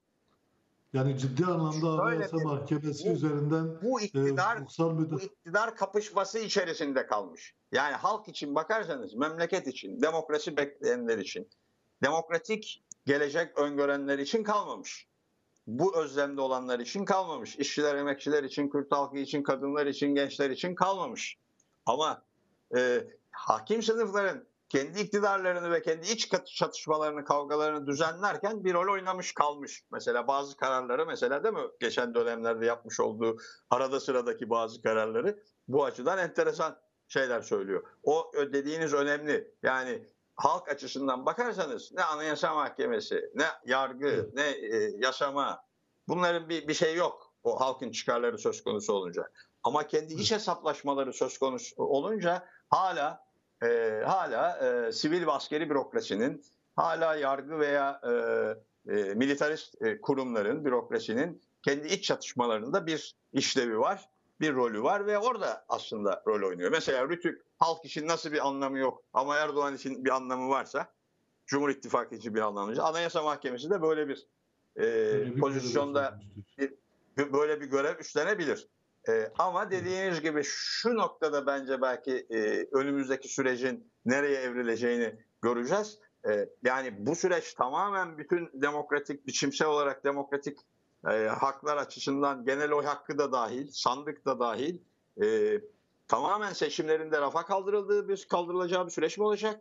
Yani ciddi anlamda Anayasa bir, Mahkemesi bu, üzerinden bu iktidar, e, hukuksal bu iktidar kapışması içerisinde kalmış. Yani halk için bakarsanız, memleket için, demokrasi bekleyenler için, demokratik gelecek öngörenler için kalmamış. Bu özlemde olanlar için kalmamış. İşçiler, emekçiler için, Kürt halkı için, kadınlar için, gençler için kalmamış. Ama e, hakim sınıfların kendi iktidarlarını ve kendi iç çatışmalarını, kavgalarını düzenlerken bir rol oynamış kalmış. Mesela bazı kararları, mesela değil mi? Geçen dönemlerde yapmış olduğu arada sıradaki bazı kararları bu açıdan enteresan şeyler söylüyor. O dediğiniz önemli. Yani halk açısından bakarsanız ne Anayasa Mahkemesi, ne yargı, ne e, yasama, bunların bir, bir şey yok. O halkın çıkarları söz konusu olunca. Ama kendi iç hesaplaşmaları söz konusu olunca hala e, hala e, sivil ve askeri bürokrasinin, hala yargı veya e, e, militarist e, kurumların, bürokrasinin kendi iç çatışmalarında bir işlevi var, bir rolü var ve orada aslında rol oynuyor. Mesela Rütük halk için nasıl bir anlamı yok ama Erdoğan için bir anlamı varsa, Cumhur İttifakı için bir anlamı var. Anayasa Mahkemesi de böyle bir, e, bir pozisyonda bir, böyle bir görev üstlenebilir. Ee, ama dediğiniz gibi şu noktada bence belki e, önümüzdeki sürecin nereye evrileceğini göreceğiz. E, yani bu süreç tamamen bütün demokratik, biçimsel olarak demokratik e, haklar açısından genel oy hakkı da dahil, sandık da dahil e, tamamen seçimlerinde rafa kaldırıldığı bir, kaldırılacağı bir süreç mi olacak?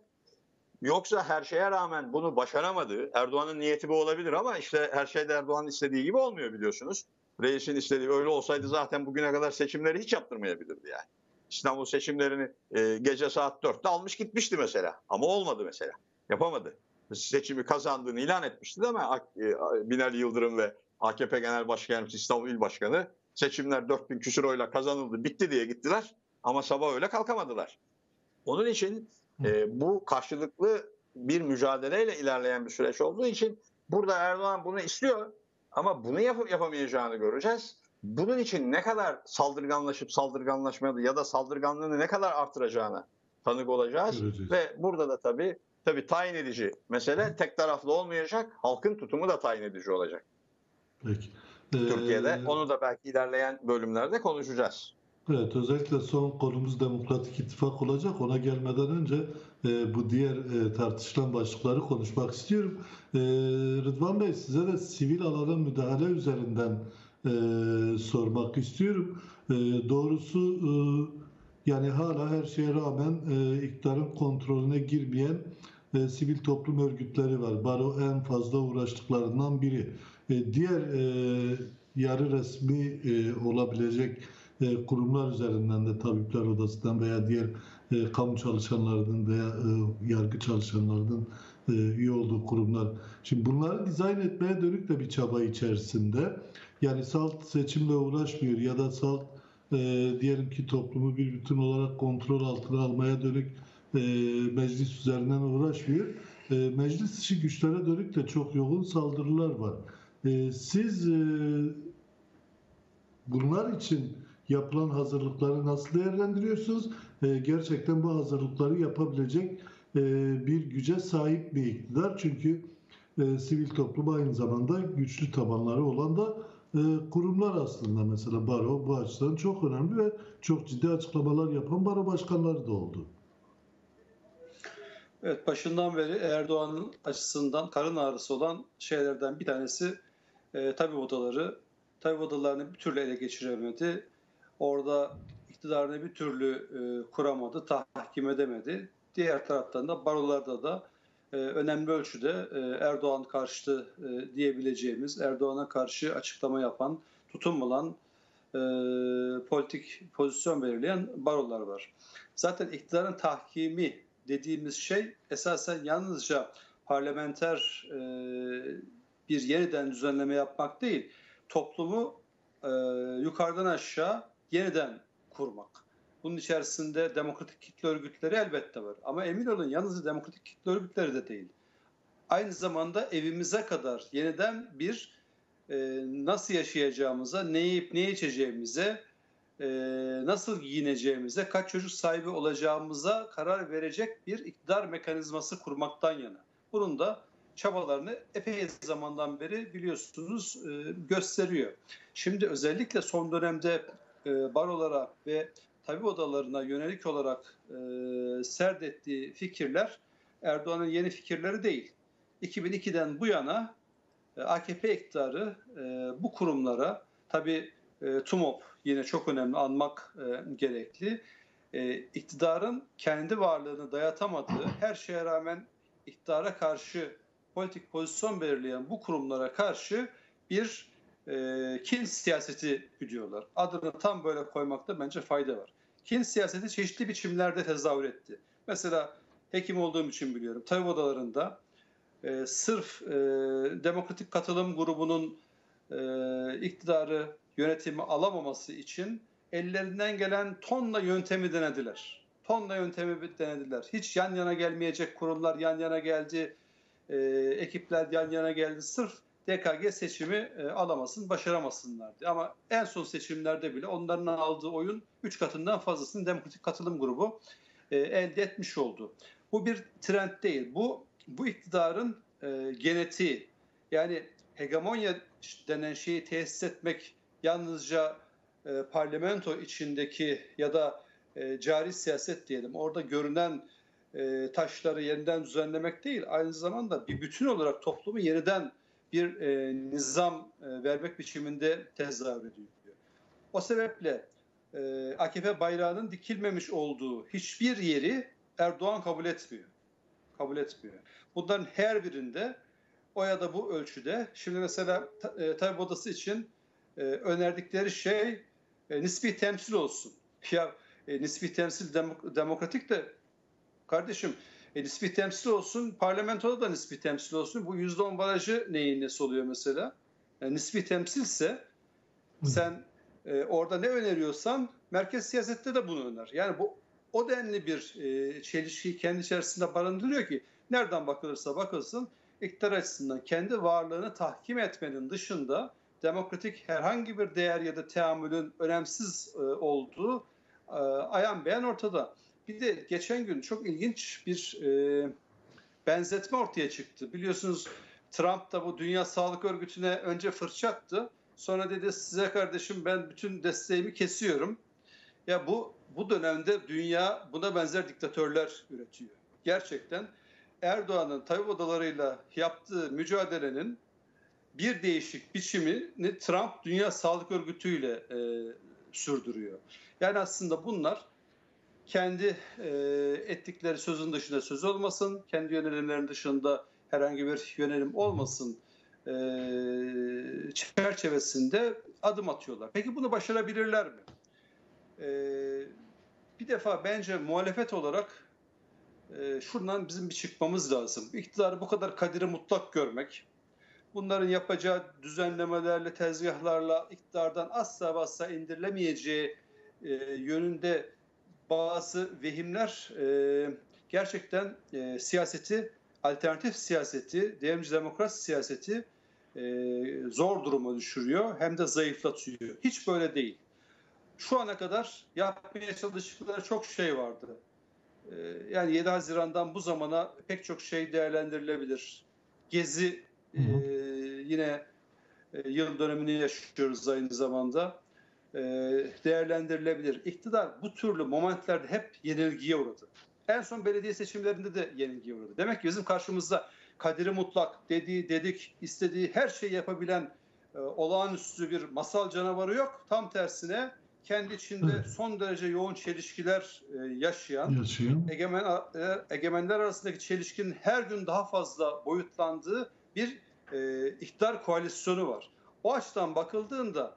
Yoksa her şeye rağmen bunu başaramadığı, Erdoğan'ın niyeti bu olabilir ama işte her şey de Erdoğan'ın istediği gibi olmuyor biliyorsunuz. Reisin istediği öyle olsaydı zaten bugüne kadar seçimleri hiç yaptırmayabilirdi yani. İstanbul seçimlerini e, gece saat dörtte almış gitmişti mesela. Ama olmadı mesela. Yapamadı. Seçimi kazandığını ilan etmişti değil mi? Binali Yıldırım ve A K P Genel Başkanı, İstanbul İl Başkanı seçimler dört bin küsur oyla kazanıldı, bitti diye gittiler. Ama sabah öyle kalkamadılar. Onun için e, bu karşılıklı bir mücadeleyle ilerleyen bir süreç olduğu için burada Erdoğan bunu istiyor. Ama bunu yapıp yapamayacağını göreceğiz. Bunun için ne kadar saldırganlaşıp saldırganlaşmadı ya da saldırganlığını ne kadar artıracağına tanık olacağız. Göreceğiz. Ve burada da tabii tabii tayin edici mesele tek taraflı olmayacak. Halkın tutumu da tayin edici olacak. Peki. Türkiye'de Ee, onu da belki ilerleyen bölümlerde konuşacağız. Evet, özellikle son konumuz Demokratik İttifak olacak. Ona gelmeden önce e, bu diğer e, tartışılan başlıkları konuşmak istiyorum. E, Rıdvan Bey, size de sivil alana müdahale üzerinden e, sormak istiyorum. E, doğrusu e, yani hala her şeye rağmen e, iktidarın kontrolüne girmeyen e, sivil toplum örgütleri var. Baro en fazla uğraştıklarından biri. E, diğer e, yarı resmi e, olabilecek E, kurumlar üzerinden de Tabipler Odası'ndan veya diğer e, kamu çalışanlarının veya e, yargı çalışanlarının e, üye olduğu kurumlar. Şimdi bunları dizayn etmeye dönük de bir çaba içerisinde. Yani salt seçimle uğraşmıyor ya da salt e, diyelim ki toplumu bir bütün olarak kontrol altına almaya dönük e, meclis üzerinden uğraşmıyor. E, meclis dışı güçlere dönük de çok yoğun saldırılar var. E, siz e, bunlar için yapılan hazırlıkları nasıl değerlendiriyorsunuz? Ee, gerçekten bu hazırlıkları yapabilecek e, bir güce sahip bir iktidar. Çünkü e, sivil toplum aynı zamanda güçlü tabanları olan da e, kurumlar aslında. Mesela baro bu açıdan çok önemli ve çok ciddi açıklamalar yapan baro başkanları da oldu. Evet, başından beri Erdoğan'ın açısından karın ağrısı olan şeylerden bir tanesi e, tabip odaları. Tabip odalarını bir türlü ele geçiremedi. Orada iktidarını bir türlü e, kuramadı, tahkim edemedi. Diğer taraftan da barolarda da e, önemli ölçüde e, Erdoğan karşıtı e, diyebileceğimiz, Erdoğan'a karşı açıklama yapan, tutum olan e, politik pozisyon belirleyen barolar var. Zaten iktidarın tahkimi dediğimiz şey esasen yalnızca parlamenter e, bir yeniden düzenleme yapmak değil, toplumu e, yukarıdan aşağı yeniden kurmak. Bunun içerisinde demokratik kitle örgütleri elbette var. Ama emin olun yalnızca demokratik kitle örgütleri de değil. Aynı zamanda evimize kadar yeniden bir e, nasıl yaşayacağımıza, ne yiyip ne içeceğimize, e, nasıl giyineceğimize, kaç çocuk sahibi olacağımıza karar verecek bir iktidar mekanizması kurmaktan yana. Bunun da çabalarını epey zamandan beri biliyorsunuz e, gösteriyor. Şimdi özellikle son dönemde e, barolara ve tabip odalarına yönelik olarak e, serdettiği fikirler Erdoğan'ın yeni fikirleri değil. iki bin ikiden bu yana e, A K P iktidarı e, bu kurumlara, tabii e, TUMOP yine çok önemli anmak e, gerekli, e, iktidarın kendi varlığını dayatamadığı, her şeye rağmen iktidara karşı politik pozisyon belirleyen bu kurumlara karşı bir e, kin siyaseti güdüyorlar. Adını tam böyle koymakta bence fayda var. Kin siyaseti çeşitli biçimlerde tezahür etti. Mesela hekim olduğum için biliyorum. Tabip odalarında e, sırf e, Demokratik Katılım grubunun e, iktidarı, yönetimi alamaması için ellerinden gelen tonla yöntemi denediler. Tonla yöntemi denediler. Hiç yan yana gelmeyecek kurumlar yan yana geldi. E, ekipler yan yana geldi. Sırf D K G seçimi e, alamasın, başaramasınlardı. Ama en son seçimlerde bile onların aldığı oyun üç katından fazlasını Demokratik Katılım grubu e, elde etmiş oldu. Bu bir trend değil. Bu bu iktidarın e, genetiği. Yani hegemonya denen şeyi tesis etmek yalnızca e, parlamento içindeki ya da e, cari siyaset diyelim. Orada görünen e, taşları yeniden düzenlemek değil. Aynı zamanda bir bütün olarak toplumu yeniden bir e, nizam e, vermek biçiminde tezahür ediyor. O sebeple e, A K P bayrağının dikilmemiş olduğu hiçbir yeri Erdoğan kabul etmiyor. Kabul etmiyor. Bunların her birinde o ya da bu ölçüde, şimdi mesela e, tabip odası için e, önerdikleri şey e, nispi temsil olsun. Ya e, nispi temsil demok- demokratik de kardeşim, e, nispi temsil olsun, parlamentoda da nispi temsil olsun. Bu yüzde on barajı neyin nesi oluyor mesela? Yani nispi temsilse sen e, orada ne öneriyorsan merkez siyasette de bunu öner. Yani bu o denli bir e, çelişkiyi kendi içerisinde barındırıyor ki nereden bakılırsa bakılsın iktidar açısından kendi varlığını tahkim etmenin dışında demokratik herhangi bir değer ya da teamülün önemsiz e, olduğu e, ayan beyan ortada. Bir de geçen gün çok ilginç bir e, benzetme ortaya çıktı. Biliyorsunuz Trump da bu Dünya Sağlık Örgütü'ne önce fırça attı. Sonra dedi size kardeşim ben bütün desteğimi kesiyorum. Ya bu bu dönemde dünya buna benzer diktatörler üretiyor. Gerçekten Erdoğan'ın tabip odalarıyla yaptığı mücadelenin bir değişik biçimini Trump Dünya Sağlık Örgütü ile e, sürdürüyor. Yani aslında bunlar kendi e, ettikleri sözün dışında söz olmasın, kendi yönelimlerin dışında herhangi bir yönelim olmasın e, çerçevesinde adım atıyorlar. Peki bunu başarabilirler mi? E, bir defa bence muhalefet olarak e, şuradan bizim bir çıkmamız lazım. İktidarı bu kadar kadiri mutlak görmek, bunların yapacağı düzenlemelerle, tezgahlarla iktidardan asla asla indirilemeyeceği e, yönünde bazı vehimler e, gerçekten e, siyaseti, alternatif siyaseti, devrimci demokrasi siyaseti e, zor duruma düşürüyor hem de zayıflatıyor. Hiç böyle değil. Şu ana kadar yapmaya çalıştıkları çok şey vardı. E, yani yedi Haziran'dan bu zamana pek çok şey değerlendirilebilir. Gezi e, yine e, yıl dönümünü yaşıyoruz aynı zamanda. E, değerlendirilebilir. İktidar bu türlü momentlerde hep yenilgiye uğradı. En son belediye seçimlerinde de yenilgiye uğradı. Demek ki bizim karşımızda kadiri mutlak, dediği, dedik, istediği her şeyi yapabilen e, olağanüstü bir masal canavarı yok. Tam tersine kendi içinde evet. son derece yoğun çelişkiler e, yaşayan, Yaşıyor. egemen, e, egemenler arasındaki çelişkinin her gün daha fazla boyutlandığı bir e, iktidar koalisyonu var. O açıdan bakıldığında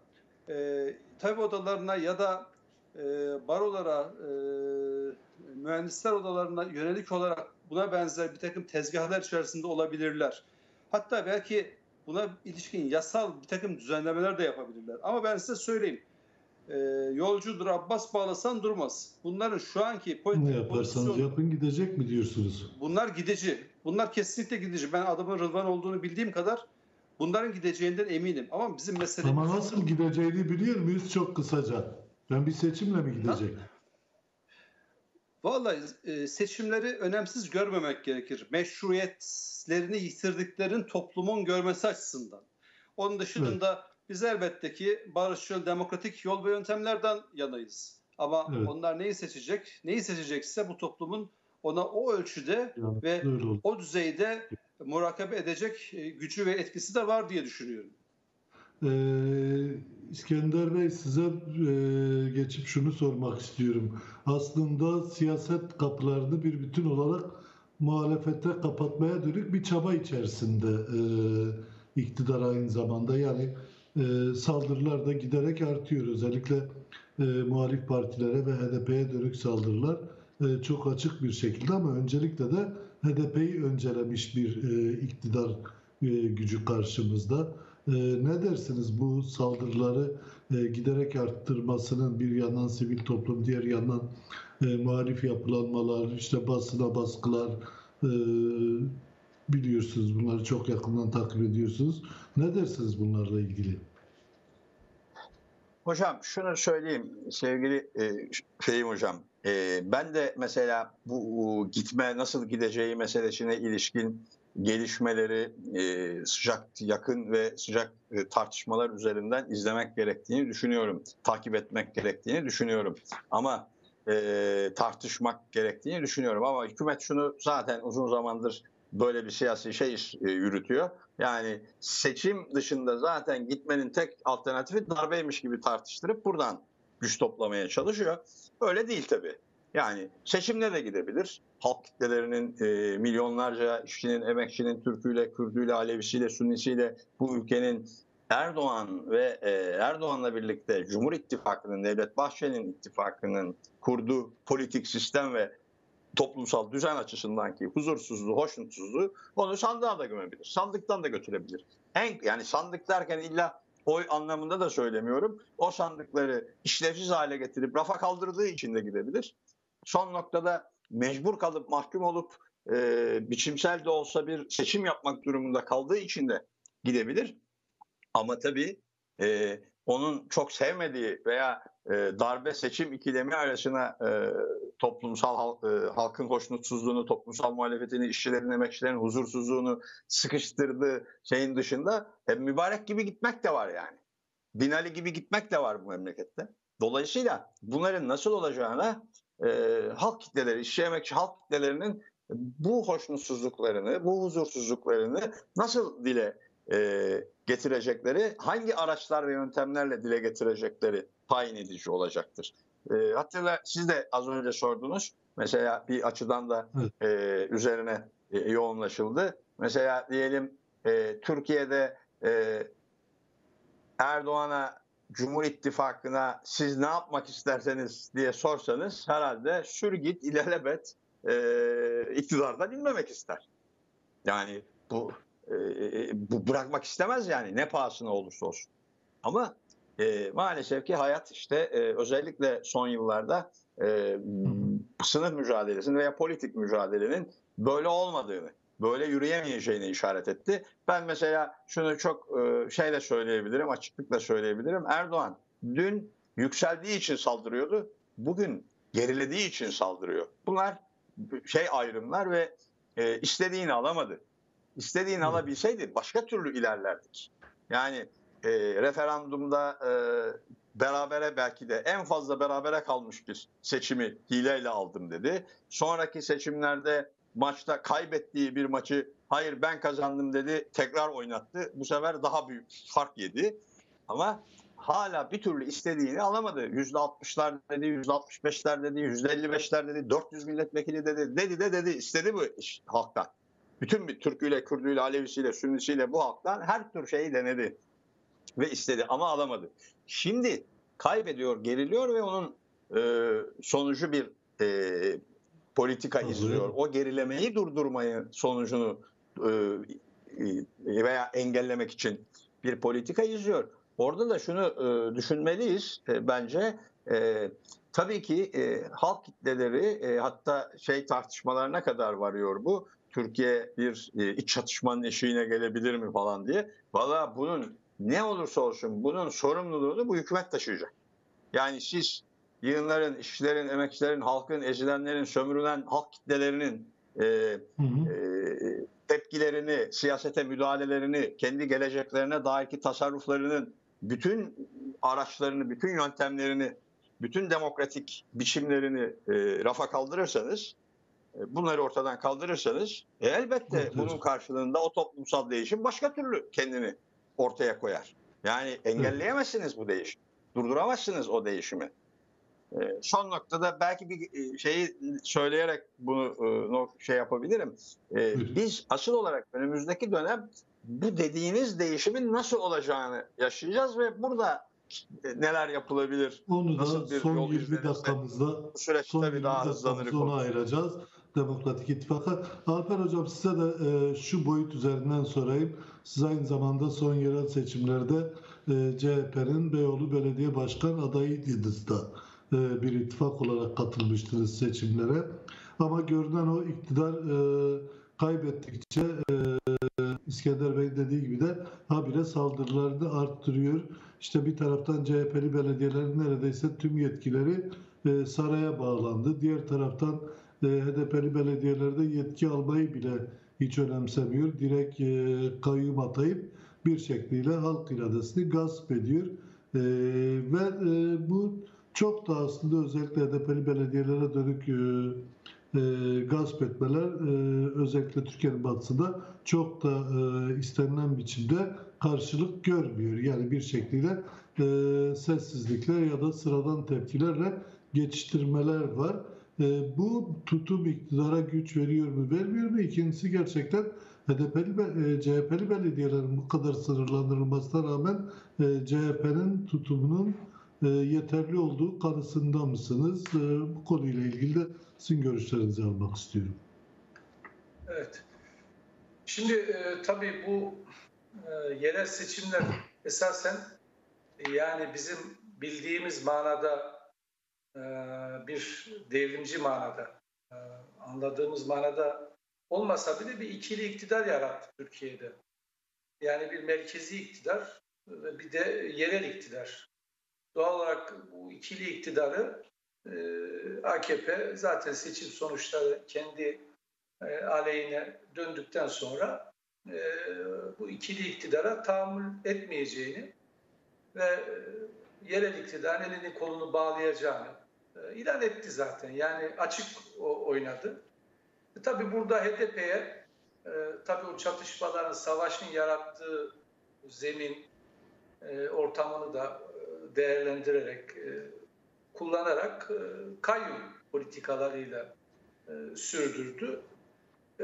e, tabip odalarına ya da e, barolara, e, mühendisler odalarına yönelik olarak buna benzer bir takım tezgahlar içerisinde olabilirler. Hatta belki buna ilişkin yasal bir takım düzenlemeler de yapabilirler. Ama ben size söyleyeyim, e, yolcudur Abbas bağlasan durmaz. Bunların şu anki politik Ne yaparsanız pozisyonu, yapın gidecek mi diyorsunuz? bunlar gidici. Bunlar kesinlikle gidici. Ben adamın Rıdvan olduğunu bildiğim kadar bunların gideceğinden eminim. Ama bizim meselemiz... Ama nasıl gideceğini biliyor muyuz? Çok kısaca. Ben bir seçimle mi gidecek? Vallahi e, seçimleri önemsiz görmemek gerekir. Meşruiyetlerini yitirdiklerin toplumun görmesi açısından. Onun dışında evet, biz elbette ki barışçıl, demokratik yol ve yöntemlerden yanayız. Ama evet, onlar neyi seçecek? Neyi seçecekse bu toplumun ona o ölçüde yani, ve o düzeyde murakabe edecek gücü ve etkisi de var diye düşünüyorum. Ee, İskender Bey, size e, geçip şunu sormak istiyorum. Aslında siyaset kapılarını bir bütün olarak muhalefete kapatmaya dönük bir çaba içerisinde e, iktidar aynı zamanda. Yani e, saldırılar da giderek artıyor. Özellikle e, muhalif partilere ve H D P'ye dönük saldırılar e, çok açık bir şekilde, ama öncelikle de H D P'yi öncelemiş bir e, iktidar e, gücü karşımızda. Ee, ne dersiniz bu saldırıları e, giderek arttırmasının, bir yandan sivil toplum, diğer yandan e, muhalif yapılanmalar, işte basına baskılar, e, biliyorsunuz, bunları çok yakından takip ediyorsunuz. Ne dersiniz bunlarla ilgili? Hocam şunu söyleyeyim sevgili e, Fehim Hocam. E, ben de mesela bu gitme nasıl gideceği meselesine ilişkin gelişmeleri e, sıcak, yakın ve sıcak e, tartışmalar üzerinden izlemek gerektiğini düşünüyorum. Takip etmek gerektiğini düşünüyorum. Ama e, tartışmak gerektiğini düşünüyorum. Ama hükümet şunu zaten uzun zamandır böyle bir siyasi şey e, yürütüyor. Yani seçim dışında zaten gitmenin tek alternatifi darbeymiş gibi tartıştırıp buradan güç toplamaya çalışıyor. Öyle değil tabii. Yani seçimle de gidebilir. Halk kitlelerinin e, milyonlarca işçinin, emekçinin, Türküyle, Kürdüyle, Alevisiyle, Sünnisiyle bu ülkenin Erdoğan ve e, Erdoğan'la birlikte Cumhur İttifakı'nın, Devlet Bahçeli'nin ittifakının kurduğu politik sistem ve toplumsal düzen açısından ki huzursuzluğu, hoşnutsuzluğu onu sandığa da gömebilir. Sandıktan da götürebilir. En, yani sandık derken illa oy anlamında da söylemiyorum. O sandıkları işlevsiz hale getirip rafa kaldırdığı için de gidebilir. Son noktada mecbur kalıp mahkum olup e, biçimsel de olsa bir seçim yapmak durumunda kaldığı için de gidebilir. Ama tabii e, onun çok sevmediği veya e, darbe seçim ikilemi arasına e, toplumsal halk, e, halkın hoşnutsuzluğunu, toplumsal muhalefetini, işçilerin, emekçilerin huzursuzluğunu sıkıştırdığı şeyin dışında e, mübarek gibi gitmek de var yani. Binali gibi gitmek de var bu memlekette. Dolayısıyla bunların nasıl olacağına e, halk kitleleri, işçi emekçi halk kitlelerinin bu hoşnutsuzluklarını, bu huzursuzluklarını nasıl dile e, getirecekleri, hangi araçlar ve yöntemlerle dile getirecekleri tayin edici olacaktır. E, hatta siz de az önce sordunuz. Mesela bir açıdan da e, üzerine e, yoğunlaşıldı. Mesela diyelim e, Türkiye'de e, Erdoğan'a, Cumhur İttifakı'na siz ne yapmak isterseniz diye sorsanız herhalde sür git ilelebet e, iktidardan inmemek ister. Yani bu e, bu bırakmak istemez yani ne pahasına olursa olsun. Ama e, maalesef ki hayat işte e, özellikle son yıllarda e, sınıf mücadelesinin veya politik mücadelenin böyle olmadığını, böyle yürüyemeyeceğini işaret etti. Ben mesela şunu çok e, şeyle söyleyebilirim, açıklıkla söyleyebilirim. Erdoğan dün yükseldiği için saldırıyordu, bugün gerilediği için saldırıyor. Bunlar şey ayrımlar ve e, istediğini alamadı. İstediğini hmm. alabilseydi başka türlü ilerlerdik. Yani e, referandumda e, berabere belki de en fazla berabere kalmış bir seçimi hileyle aldım dedi. Sonraki seçimlerde maçta kaybettiği bir maçı hayır ben kazandım dedi, tekrar oynattı. Bu sefer daha büyük fark yedi. Ama hala bir türlü istediğini alamadı. yüzde altmışlar dedi, yüzde altmış beşler dedi, yüzde elli beşler dedi, dört yüz milletvekili dedi. Dedi de dedi, istedi bu iş halktan. Bütün bir Türküyle, Kürdüyle, Alevisiyle, Sünnisiyle bu halktan her tür şeyi denedi. ve istedi ama alamadı. Şimdi kaybediyor, geriliyor ve onun e, sonucu bir e, politika Tabii. izliyor. O gerilemeyi durdurmayı sonucunu e, e, veya engellemek için bir politika izliyor. Orada da şunu e, düşünmeliyiz e, bence. E, tabii ki e, halk kitleleri e, hatta şey tartışmalarına kadar varıyor bu. Türkiye bir e, iç çatışmanın eşiğine gelebilir mi falan diye. Valla bunun ne olursa olsun bunun sorumluluğunu bu hükümet taşıyacak. Yani siz yığınların, işçilerin, emekçilerin, halkın, ezilenlerin, sömürülen halk kitlelerinin e, Hı hı. e, tepkilerini, siyasete müdahalelerini, kendi geleceklerine dairki tasarruflarının bütün araçlarını, bütün yöntemlerini, bütün demokratik biçimlerini e, rafa kaldırırsanız, e, bunları ortadan kaldırırsanız e, elbette Evet, bunun karşılığında o toplumsal değişim başka türlü kendini ortaya koyar. Yani engelleyemezsiniz bu değişimi. Durduramazsınız o değişimi. E, son noktada belki bir şeyi söyleyerek bunu e, şey yapabilirim. E, biz asıl olarak önümüzdeki dönem bu dediğiniz değişimin nasıl olacağını yaşayacağız ve burada neler yapılabilir? Onu da Nasıl bir son yol yirmi izlenirse dakikamızda bu süreç son tabii yirmi daha hızlanır. dakikamızda ona ayıracağız. Demokratik İttifak'a. Alper Hocam size de e, şu boyut üzerinden sorayım. Siz aynı zamanda son yerel seçimlerde e, C H P'nin Beyoğlu Belediye Başkan adayıydınız da e, bir ittifak olarak katılmıştınız seçimlere. Ama görünen o iktidar e, kaybettikçe e, İskender Bey dediği gibi de habire saldırılarını arttırıyor. İşte bir taraftan C H P'li belediyelerin neredeyse tüm yetkileri e, saraya bağlandı. Diğer taraftan e, H D P'li belediyelerde yetki almayı bile hiç önemsemiyor. Direkt e, kayyum atayıp bir şekliyle halk iradesini gasp ediyor. E, ve e, bu çok da aslında özellikle H D P'li belediyelere dönük e, e, gasp etmeler e, özellikle Türkiye'nin batısında çok da e, istenilen biçimde karşılık görmüyor. Yani bir şekilde e, sessizlikler ya da sıradan tepkilerle geçiştirmeler var. E, bu tutum iktidara güç veriyor mu, vermiyor mu? İkincisi gerçekten H D P'li e, C H P'li belediyelerin bu kadar sınırlandırılmasına rağmen e, C H P'nin tutumunun e, yeterli olduğu kanısında mısınız? E, bu konuyla ilgili de sizin görüşlerinizi almak istiyorum. Evet. Şimdi e, tabii bu e, yerel seçimler esasen e, yani bizim bildiğimiz manada e, bir devrimci manada, e, anladığımız manada olmasa bile bir ikili iktidar yarattı Türkiye'de. Yani bir merkezi iktidar ve bir de yerel iktidar. Doğal olarak bu ikili iktidarı e, A K P zaten seçim sonuçları kendi e, aleyhine döndükten sonra e, bu ikili iktidara tahammül etmeyeceğini ve e, yerel iktidarın elini kolunu bağlayacağını e, ilan etti zaten. Yani açık o, oynadı. E, tabii burada H D P'ye e, tabii o çatışmaların, savaşın yarattığı zemin e, ortamını da e, değerlendirerek, e, kullanarak e, kayyum politikalarıyla e, sürdürdü. E,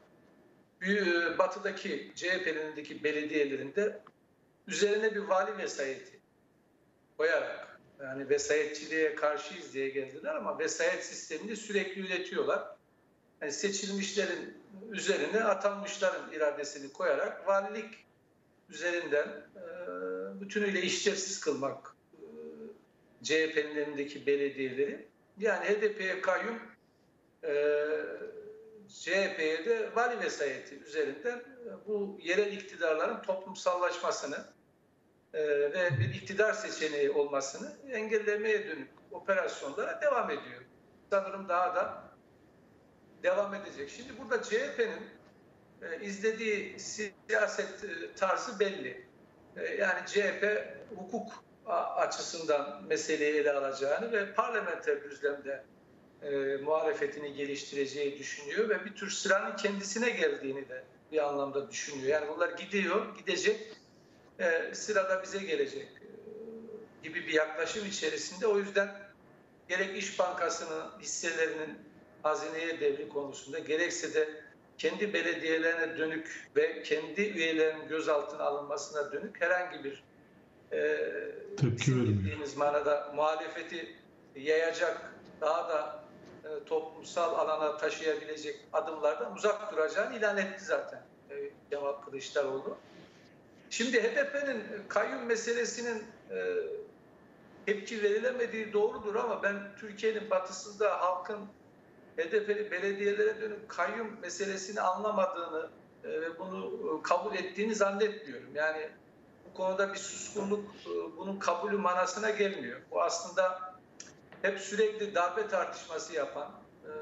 Batı'daki C H P'lerdeki belediyelerinde üzerine bir vali vesayeti koyarak, yani vesayetçiliğe karşıyız diye geldiler ama vesayet sistemini sürekli üretiyorlar. Yani seçilmişlerin üzerine atanmışların iradesini koyarak valilik üzerinden e, bütünüyle işlevsiz kılmak e, C H P'nin elindeki belediyeleri. Yani H D P'ye kayyum, e, C H P'ye de vali vesayeti üzerinden e, bu yerel iktidarların toplumsallaşmasını e, ve bir iktidar seçeneği olmasını engellemeye dönük operasyonlara devam ediyor. Sanırım daha da devam edecek. Şimdi burada C H P'nin e, izlediği siyaset e, tarzı belli. E, yani C H P hukuk açısından meseleyi ele alacağını ve parlamenter düzlemde e, muhalefetini geliştireceği düşünüyor ve bir tür sıranın kendisine geldiğini de bir anlamda düşünüyor. Yani bunlar gidiyor, gidecek, e, sırada bize gelecek e, gibi bir yaklaşım içerisinde. O yüzden gerek İş Bankası'nın hisselerinin hazineye devri konusunda, gerekse de kendi belediyelerine dönük ve kendi üyelerinin gözaltına alınmasına dönük herhangi bir e, Tepki vermiyor. bildiğimiz manada muhalefeti yayacak, daha da e, toplumsal alana taşıyabilecek adımlardan uzak duracağını ilan etti zaten e, Kemal Kılıçdaroğlu. Şimdi H D P'nin kayyum meselesinin e, tepki verilemediği doğrudur ama ben Türkiye'nin batısında halkın H D P'li belediyelere dönük kayyum meselesini anlamadığını ve e, bunu kabul ettiğini zannetmiyorum. Yani bu konuda bir suskunluk e, bunun kabulü manasına gelmiyor. Bu aslında hep sürekli darbe tartışması yapan,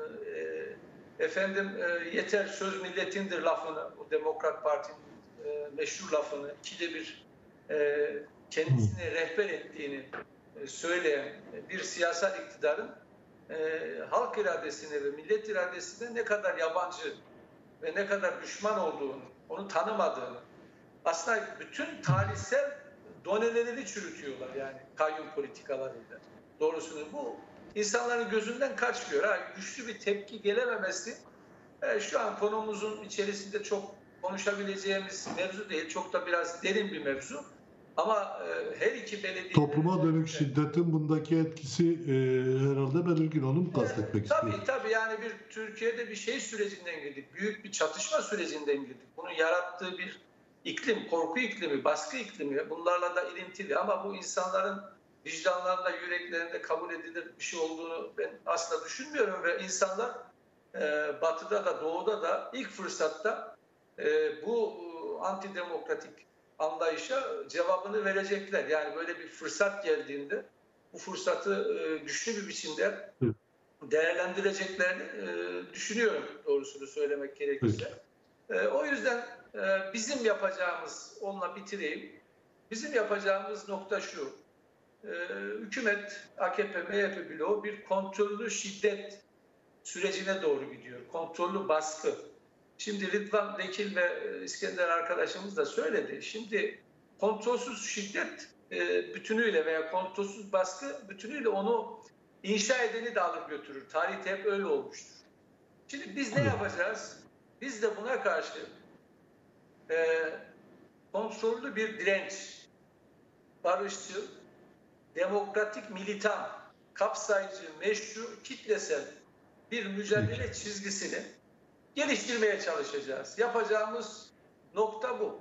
e, efendim e, yeter söz milletindir lafını, o Demokrat Parti'nin e, meşhur lafını ikide bir e, kendisine rehber ettiğini e, söyleyen bir siyasal iktidarın e, halk iradesine ve millet iradesine ne kadar yabancı ve ne kadar düşman olduğunu, onu tanımadığını, aslında bütün tarihsel donelerini çürütüyorlar yani kayyum politikalarıyla. Doğrusunu bu insanların gözünden kaçmıyor. Ha, güçlü bir tepki gelememesi e, şu an konumuzun içerisinde çok konuşabileceğimiz mevzu değil. Çok da biraz derin bir mevzu. Ama e, her iki belediye... Topluma dönük şiddetin bundaki etkisi e, herhalde belirgin, onu mu kastetmek e, tabii, istiyorum? Tabii yani bir Türkiye'de bir şey sürecinden girdik. Büyük bir çatışma sürecinden girdik. Bunun yarattığı bir iklim, korku iklimi, baskı iklimi bunlarla da ilintili. Ama bu insanların vicdanlarında, yüreklerinde kabul edilir bir şey olduğunu ben asla düşünmüyorum. Ve insanlar e, batıda da doğuda da ilk fırsatta e, bu antidemokratik anlayışa cevabını verecekler. Yani böyle bir fırsat geldiğinde bu fırsatı e, güçlü bir biçimde değerlendireceklerini e, düşünüyorum doğrusunu söylemek gerekirse. E, o yüzden e, bizim yapacağımız, onunla bitireyim, bizim yapacağımız nokta şu: e, hükümet, A K P, M H P bloğu bir kontrollü şiddet sürecine doğru gidiyor. Kontrollü baskı. Şimdi Rıdvan Vekil ve İskender arkadaşımız da söyledi. Şimdi kontrolsüz şiddet e, bütünüyle veya kontrolsüz baskı bütünüyle onu inşa edeni de alır götürür. Tarihte hep öyle olmuştur. Şimdi biz ne yapacağız? Biz de buna karşı e, kontrollü bir direnç, barışçıl, demokratik, militan, kapsayıcı, meşru, kitlesel bir mücadele çizgisini geliştirmeye çalışacağız. Yapacağımız nokta bu.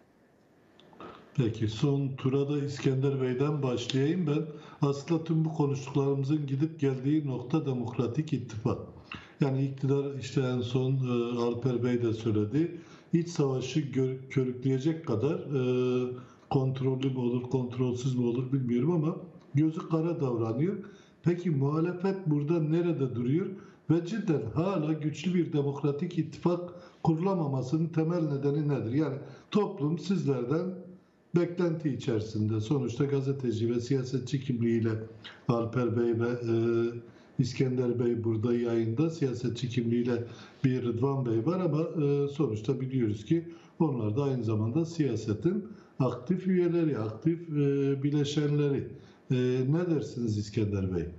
Peki son tura da İskender Bey'den başlayayım ben. Aslında tüm bu konuştuklarımızın gidip geldiği nokta Demokratik İttifak. Yani iktidar işte en son e, Alper Bey de söyledi. İç savaşı gör, körükleyecek kadar e, kontrollü mü olur, kontrolsüz mü olur bilmiyorum ama gözü kara davranıyor. Peki muhalefet burada nerede duruyor? Ve cidden hala güçlü bir demokratik ittifak kurulamamasının temel nedeni nedir? Yani toplum sizlerden beklenti içerisinde. Sonuçta gazeteci ve siyasetçi kimliğiyle Alper Bey ve e, İskender Bey burada yayında, siyasetçi kimliğiyle bir Rıdvan Bey var ama e, sonuçta biliyoruz ki onlar da aynı zamanda siyasetin aktif üyeleri, aktif e, bileşenleri. E, ne dersiniz İskender Bey?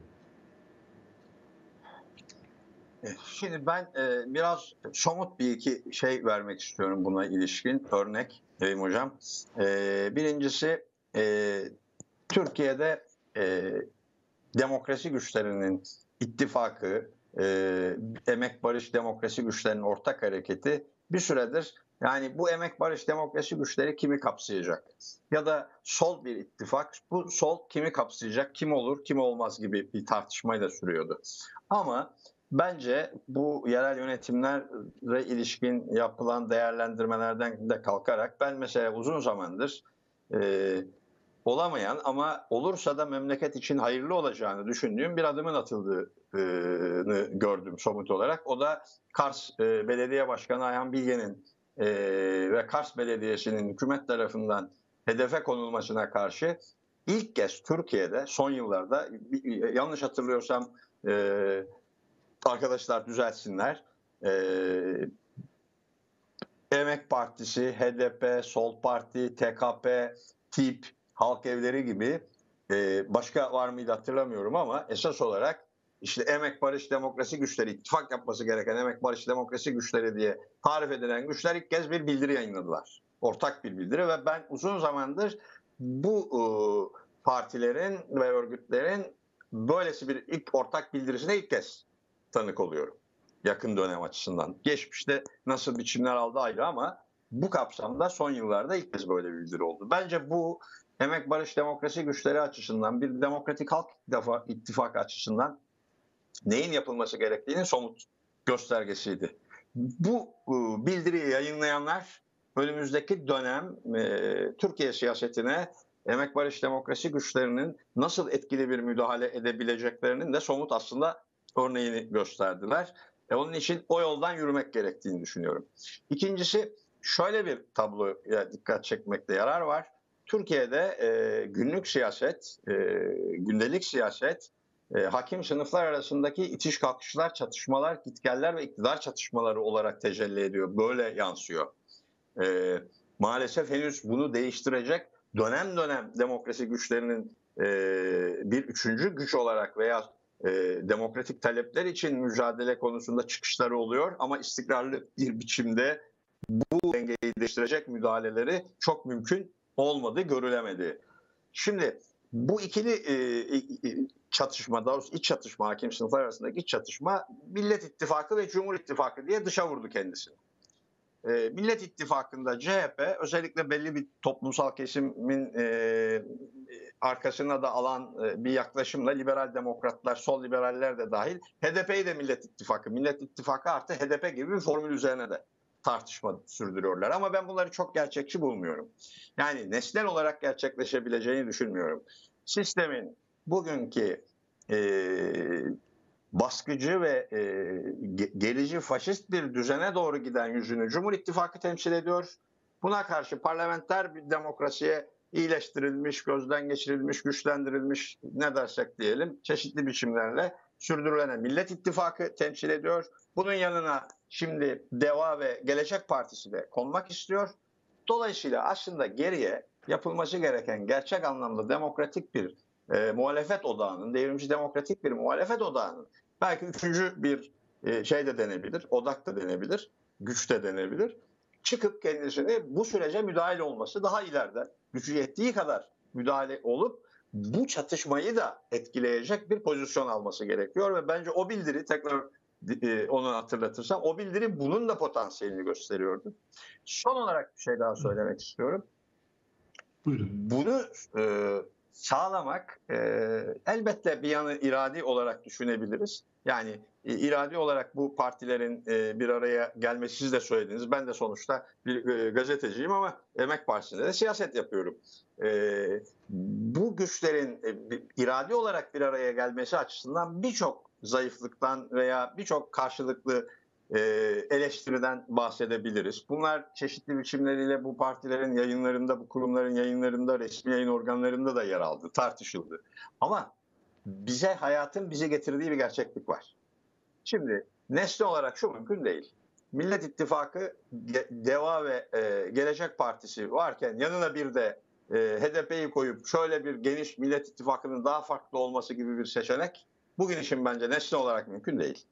Şimdi ben e, biraz somut bir iki şey vermek istiyorum buna ilişkin örnek Eyüm Hocam. E, birincisi e, Türkiye'de e, demokrasi güçlerinin ittifakı, e, Emek Barış Demokrasi Güçlerinin ortak hareketi bir süredir, yani bu Emek Barış Demokrasi Güçleri kimi kapsayacak? Ya da sol bir ittifak, bu sol kimi kapsayacak, kim olur, kim olmaz gibi bir tartışmayı da sürüyordu. Ama bence bu yerel yönetimlere ilişkin yapılan değerlendirmelerden de kalkarak ben mesela uzun zamandır e, olamayan ama olursa da memleket için hayırlı olacağını düşündüğüm bir adımın atıldığını gördüm somut olarak. O da Kars e, Belediye Başkanı Ayhan Bilge'nin e, ve Kars Belediyesi'nin hükümet tarafından hedefe konulmasına karşı ilk kez Türkiye'de son yıllarda, yanlış hatırlıyorsam e, arkadaşlar düzeltsinler, Ee, Emek Partisi, H D P, Sol Parti, T K P, TİP, Halk Evleri gibi e, başka var mıydı hatırlamıyorum ama esas olarak işte Emek Barış Demokrasi Güçleri, ittifak yapması gereken Emek Barış Demokrasi Güçleri diye tarif edilen güçler ilk kez bir bildiri yayınladılar. Ortak bir bildiri ve ben uzun zamandır bu e, partilerin ve örgütlerin böylesi bir ilk ortak bildirisine ilk kez tanık oluyorum. Yakın dönem açısından. Geçmişte nasıl biçimler aldı ayrı ama bu kapsamda son yıllarda ilk kez böyle bir bildiri oldu. Bence bu Emek Barış Demokrasi Güçleri açısından, bir Demokratik Halk İttifakı açısından neyin yapılması gerektiğinin somut göstergesiydi. Bu bildiriyi yayınlayanlar önümüzdeki dönem e, Türkiye siyasetine Emek Barış Demokrasi Güçlerinin nasıl etkili bir müdahale edebileceklerinin de somut aslında örneğini gösterdiler. E, onun için o yoldan yürümek gerektiğini düşünüyorum. İkincisi, şöyle bir tabloya dikkat çekmekte yarar var. Türkiye'de e, günlük siyaset, e, gündelik siyaset, e, hakim sınıflar arasındaki itiş kakışlar, çatışmalar, gitgeller ve iktidar çatışmaları olarak tecelli ediyor. Böyle yansıyor. E, maalesef henüz bunu değiştirecek dönem dönem demokrasi güçlerinin e, bir üçüncü güç olarak veya e, demokratik talepler için mücadele konusunda çıkışları oluyor. Ama istikrarlı bir biçimde bu dengeyi değiştirecek müdahaleleri çok mümkün olmadı, görülemedi. Şimdi bu ikili e, çatışma, daha doğrusu iç çatışma, hakim sınıflar arasındaki iç çatışma Millet İttifakı ve Cumhur İttifakı diye dışa vurdu kendisini. E, Millet İttifakı'nda C H P özellikle belli bir toplumsal kesimin e, arkasına da alan e, bir yaklaşımla liberal demokratlar, sol liberaller de dahil H D P'yi de Millet İttifakı, Millet İttifakı artı H D P gibi bir formül üzerine de tartışma sürdürüyorlar. Ama ben bunları çok gerçekçi bulmuyorum. Yani nesnel olarak gerçekleşebileceğini düşünmüyorum. Sistemin bugünkü e, baskıcı ve e, gerici faşist bir düzene doğru giden yüzünü Cumhur İttifakı temsil ediyor. Buna karşı parlamenter bir demokrasiye iyileştirilmiş, gözden geçirilmiş, güçlendirilmiş ne dersek diyelim çeşitli biçimlerle sürdürülen Millet İttifakı temsil ediyor. Bunun yanına şimdi DEVA ve Gelecek Partisi de konmak istiyor. Dolayısıyla aslında geriye yapılması gereken gerçek anlamda demokratik bir e, muhalefet odağının, devrimci demokratik bir muhalefet odağının belki üçüncü bir e, şey de denebilir, odak da denebilir, güç de denebilir. Çıkıp kendisini bu sürece müdahale olması daha ileride gücü yettiği kadar müdahale olup bu çatışmayı da etkileyecek bir pozisyon alması gerekiyor ve bence o bildiri tekrar e, onu hatırlatırsam o bildiri bunun da potansiyelini gösteriyordu. Son olarak bir şey daha söylemek istiyorum. Buyurun. Bunu e, sağlamak e, elbette bir yanı iradi olarak düşünebiliriz. Yani e, iradi olarak bu partilerin e, bir araya gelmesi siz de söylediniz. Ben de sonuçta bir e, gazeteciyim ama Emek Partisi'nde de siyaset yapıyorum. E, bu güçlerin e, iradi olarak bir araya gelmesi açısından birçok zayıflıktan veya birçok karşılıklı e, eleştiriden bahsedebiliriz. Bunlar çeşitli biçimleriyle bu partilerin yayınlarında, bu kurumların yayınlarında, resmi yayın organlarında da yer aldı, tartışıldı. Ama bize hayatın bize getirdiği bir gerçeklik var. Şimdi nesne olarak şu mümkün değil. Millet İttifakı, DEVA ve e, Gelecek Partisi varken yanına bir de e, H D P'yi koyup şöyle bir geniş Millet İttifakı'nın daha farklı olması gibi bir seçenek bugün için bence nesne olarak mümkün değil.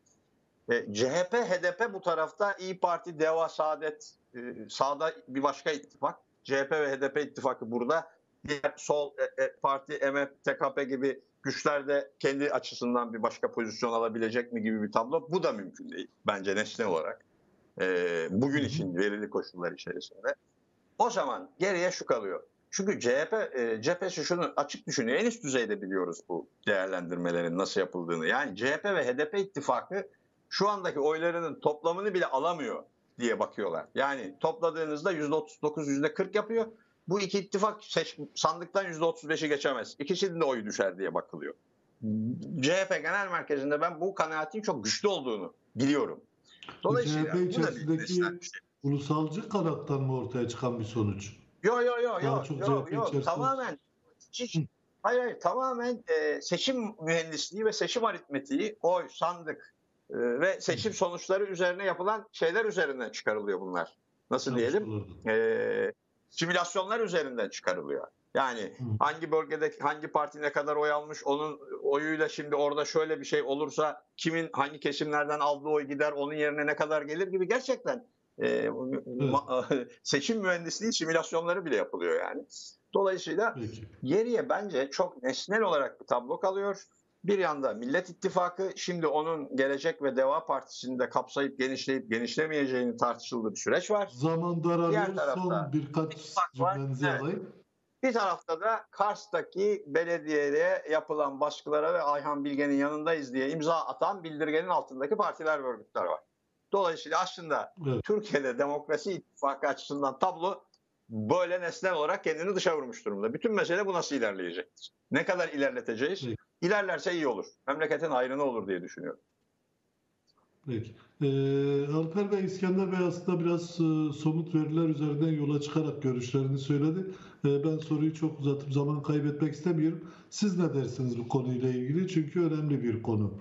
E, C H P, H D P bu tarafta, İYİ Parti, DEVA, Saadet, e, sağda bir başka ittifak. C H P ve H D P ittifakı burada. Diğer sol e, e, parti, M H P, T K P gibi güçler de kendi açısından bir başka pozisyon alabilecek mi gibi bir tablo. Bu da mümkün değil bence nesne olarak. E, bugün için verili koşullar içerisinde. O zaman geriye şu kalıyor. Çünkü C H P e, cephesi şunu açık düşünüyor. En üst düzeyde biliyoruz bu değerlendirmelerin nasıl yapıldığını. Yani C H P ve H D P ittifakı şu andaki oylarının toplamını bile alamıyor diye bakıyorlar. Yani topladığınızda yüzde otuz dokuz, yüzde kırk yapıyor. Bu iki ittifak seç, sandıktan yüzde otuz beşi geçemez. İkisinin de oyu düşer diye bakılıyor. C H P Genel Merkezi'nde ben bu kanaatin çok güçlü olduğunu biliyorum. Dolayısıyla C H P içerisindeki şey. Ulusalcı kanattan mı ortaya çıkan bir sonuç? Yok yok yok yok yok yok tamamen hiç, hayır hayır tamamen e, seçim mühendisliği ve seçim aritmetiği, oy, sandık e, ve seçim sonuçları üzerine yapılan şeyler üzerinden çıkarılıyor bunlar. Nasıl diyelim? E, simülasyonlar üzerinden çıkarılıyor. Yani Hı. hangi bölgede hangi parti ne kadar oy almış, onun oyuyla şimdi orada şöyle bir şey olursa kimin hangi kesimlerden aldığı oy gider, onun yerine ne kadar gelir gibi gerçekten e, ma, seçim mühendisliği simülasyonları bile yapılıyor yani. Dolayısıyla Peki. geriye bence çok nesnel olarak bir tablo kalıyor. Bir yanda Millet İttifakı, şimdi onun Gelecek ve Deva Partisi'ni de kapsayıp genişleyip genişlemeyeceğini tartışıldığı bir süreç var. Zaman daralıyor. Diğer tarafta Son birkaç ittifak var. cümlenizi Evet. alayım. Bir tarafta da Kars'taki belediyeye yapılan baskılara ve Ayhan Bilge'nin yanındayız diye imza atan bildirgenin altındaki partiler ve örgütler var. Dolayısıyla aslında Evet. Türkiye'de demokrasi ittifakı açısından tablo böyle nesnel olarak kendini dışa vurmuş durumda. Bütün mesele bu nasıl ilerleyecektir? Ne kadar ilerleteceğiz? Evet. İlerlerse iyi olur. Memleketin hayrına olur diye düşünüyorum. Peki. Ee, Alper Bey, İskender Bey aslında biraz e, somut veriler üzerinden yola çıkarak görüşlerini söyledi. Ee, ben soruyu çok uzatıp zaman kaybetmek istemiyorum. Siz ne dersiniz bu konuyla ilgili? Çünkü önemli bir konu.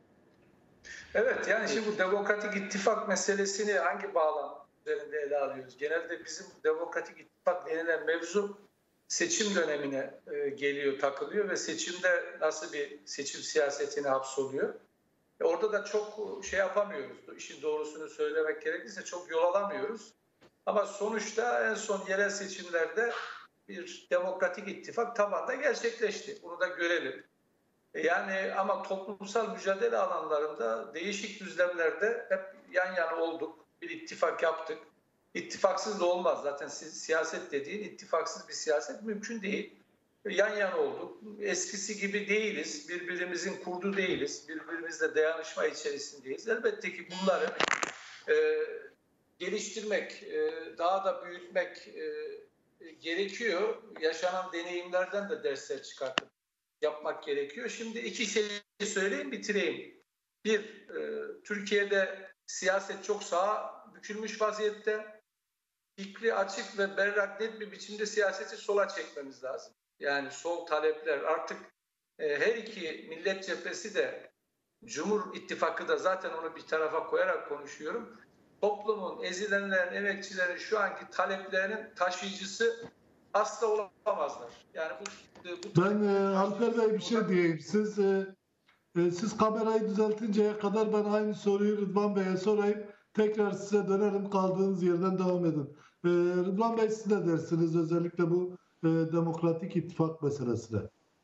Evet, yani şimdi bu demokratik ittifak meselesini hangi bağlam üzerinde ele alıyoruz? Genelde bizim demokratik ittifak denilen mevzu seçim dönemine e, geliyor, takılıyor ve seçimde nasıl bir seçim siyasetine hapsoluyor. E, orada da çok şey yapamıyoruz. İşin doğrusunu söylemek gerekirse çok yol alamıyoruz. Ama sonuçta en son yerel seçimlerde bir demokratik ittifak tabanda gerçekleşti. Bunu da görelim. Yani ama toplumsal mücadele alanlarında değişik düzlemlerde hep yan yana olduk. Bir ittifak yaptık. İttifaksız da olmaz. Zaten siyaset dediğin ittifaksız bir siyaset mümkün değil. Yan yana olduk. Eskisi gibi değiliz. Birbirimizin kurdu değiliz. Birbirimizle dayanışma içerisindeyiz. Elbette ki bunları e, geliştirmek, e, daha da büyütmek e, gerekiyor. Yaşanan deneyimlerden de dersler çıkartıp yapmak gerekiyor. Şimdi iki şey söyleyeyim, bitireyim. Bir, e, Türkiye'de siyaset çok sağa bükülmüş vaziyette. Fikri açık ve berrak, net bir biçimde siyaseti sola çekmemiz lazım. Yani sol talepler artık e, her iki millet cephesi de, Cumhur İttifakı da, zaten onu bir tarafa koyarak konuşuyorum. Toplumun, ezilenlerin, emekçilerin şu anki taleplerinin taşıyıcısı asla olamazlar. Yani bu, bu Ben e, Alper Bey bir şey diyeyim. Siz e, e, siz kamerayı düzeltinceye kadar ben aynı soruyu Rıdvan Bey'e sorayım. Tekrar size dönerim, kaldığınız yerden devam edin. E, Rıdvan Bey, siz ne dersiniz özellikle bu e, demokratik ittifak meselesine?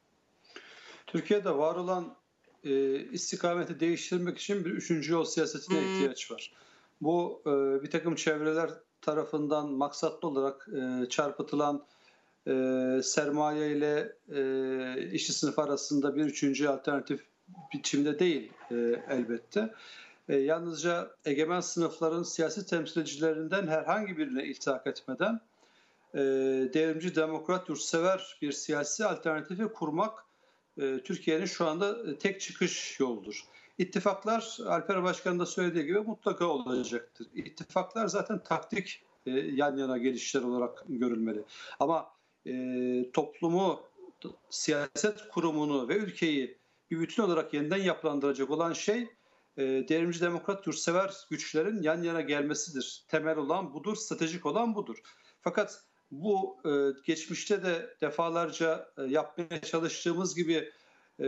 Türkiye'de var olan e, istikameti değiştirmek için bir üçüncü yol siyasetine ihtiyaç var. Bu e, bir takım çevreler tarafından maksatlı olarak e, çarpıtılan e, sermaye ile e, işçi sınıf arasında bir üçüncü alternatif biçimde değil e, elbette. E, yalnızca egemen sınıfların siyasi temsilcilerinden herhangi birine iltihak etmeden e, devrimci, demokrat, yurtsever bir siyasi alternatifi kurmak e, Türkiye'nin şu anda tek çıkış yoludur. İttifaklar, Alper Başkan'ın da söylediği gibi, mutlaka olacaktır. İttifaklar zaten taktik e, yan yana gelişler olarak görülmeli. Ama e, toplumu, siyaset kurumunu ve ülkeyi bir bütün olarak yeniden yapılandıracak olan şey e, devrimci, demokrat, yurtsever güçlerin yan yana gelmesidir. Temel olan budur, stratejik olan budur. Fakat bu e, geçmişte de defalarca e, yapmaya çalıştığımız gibi e,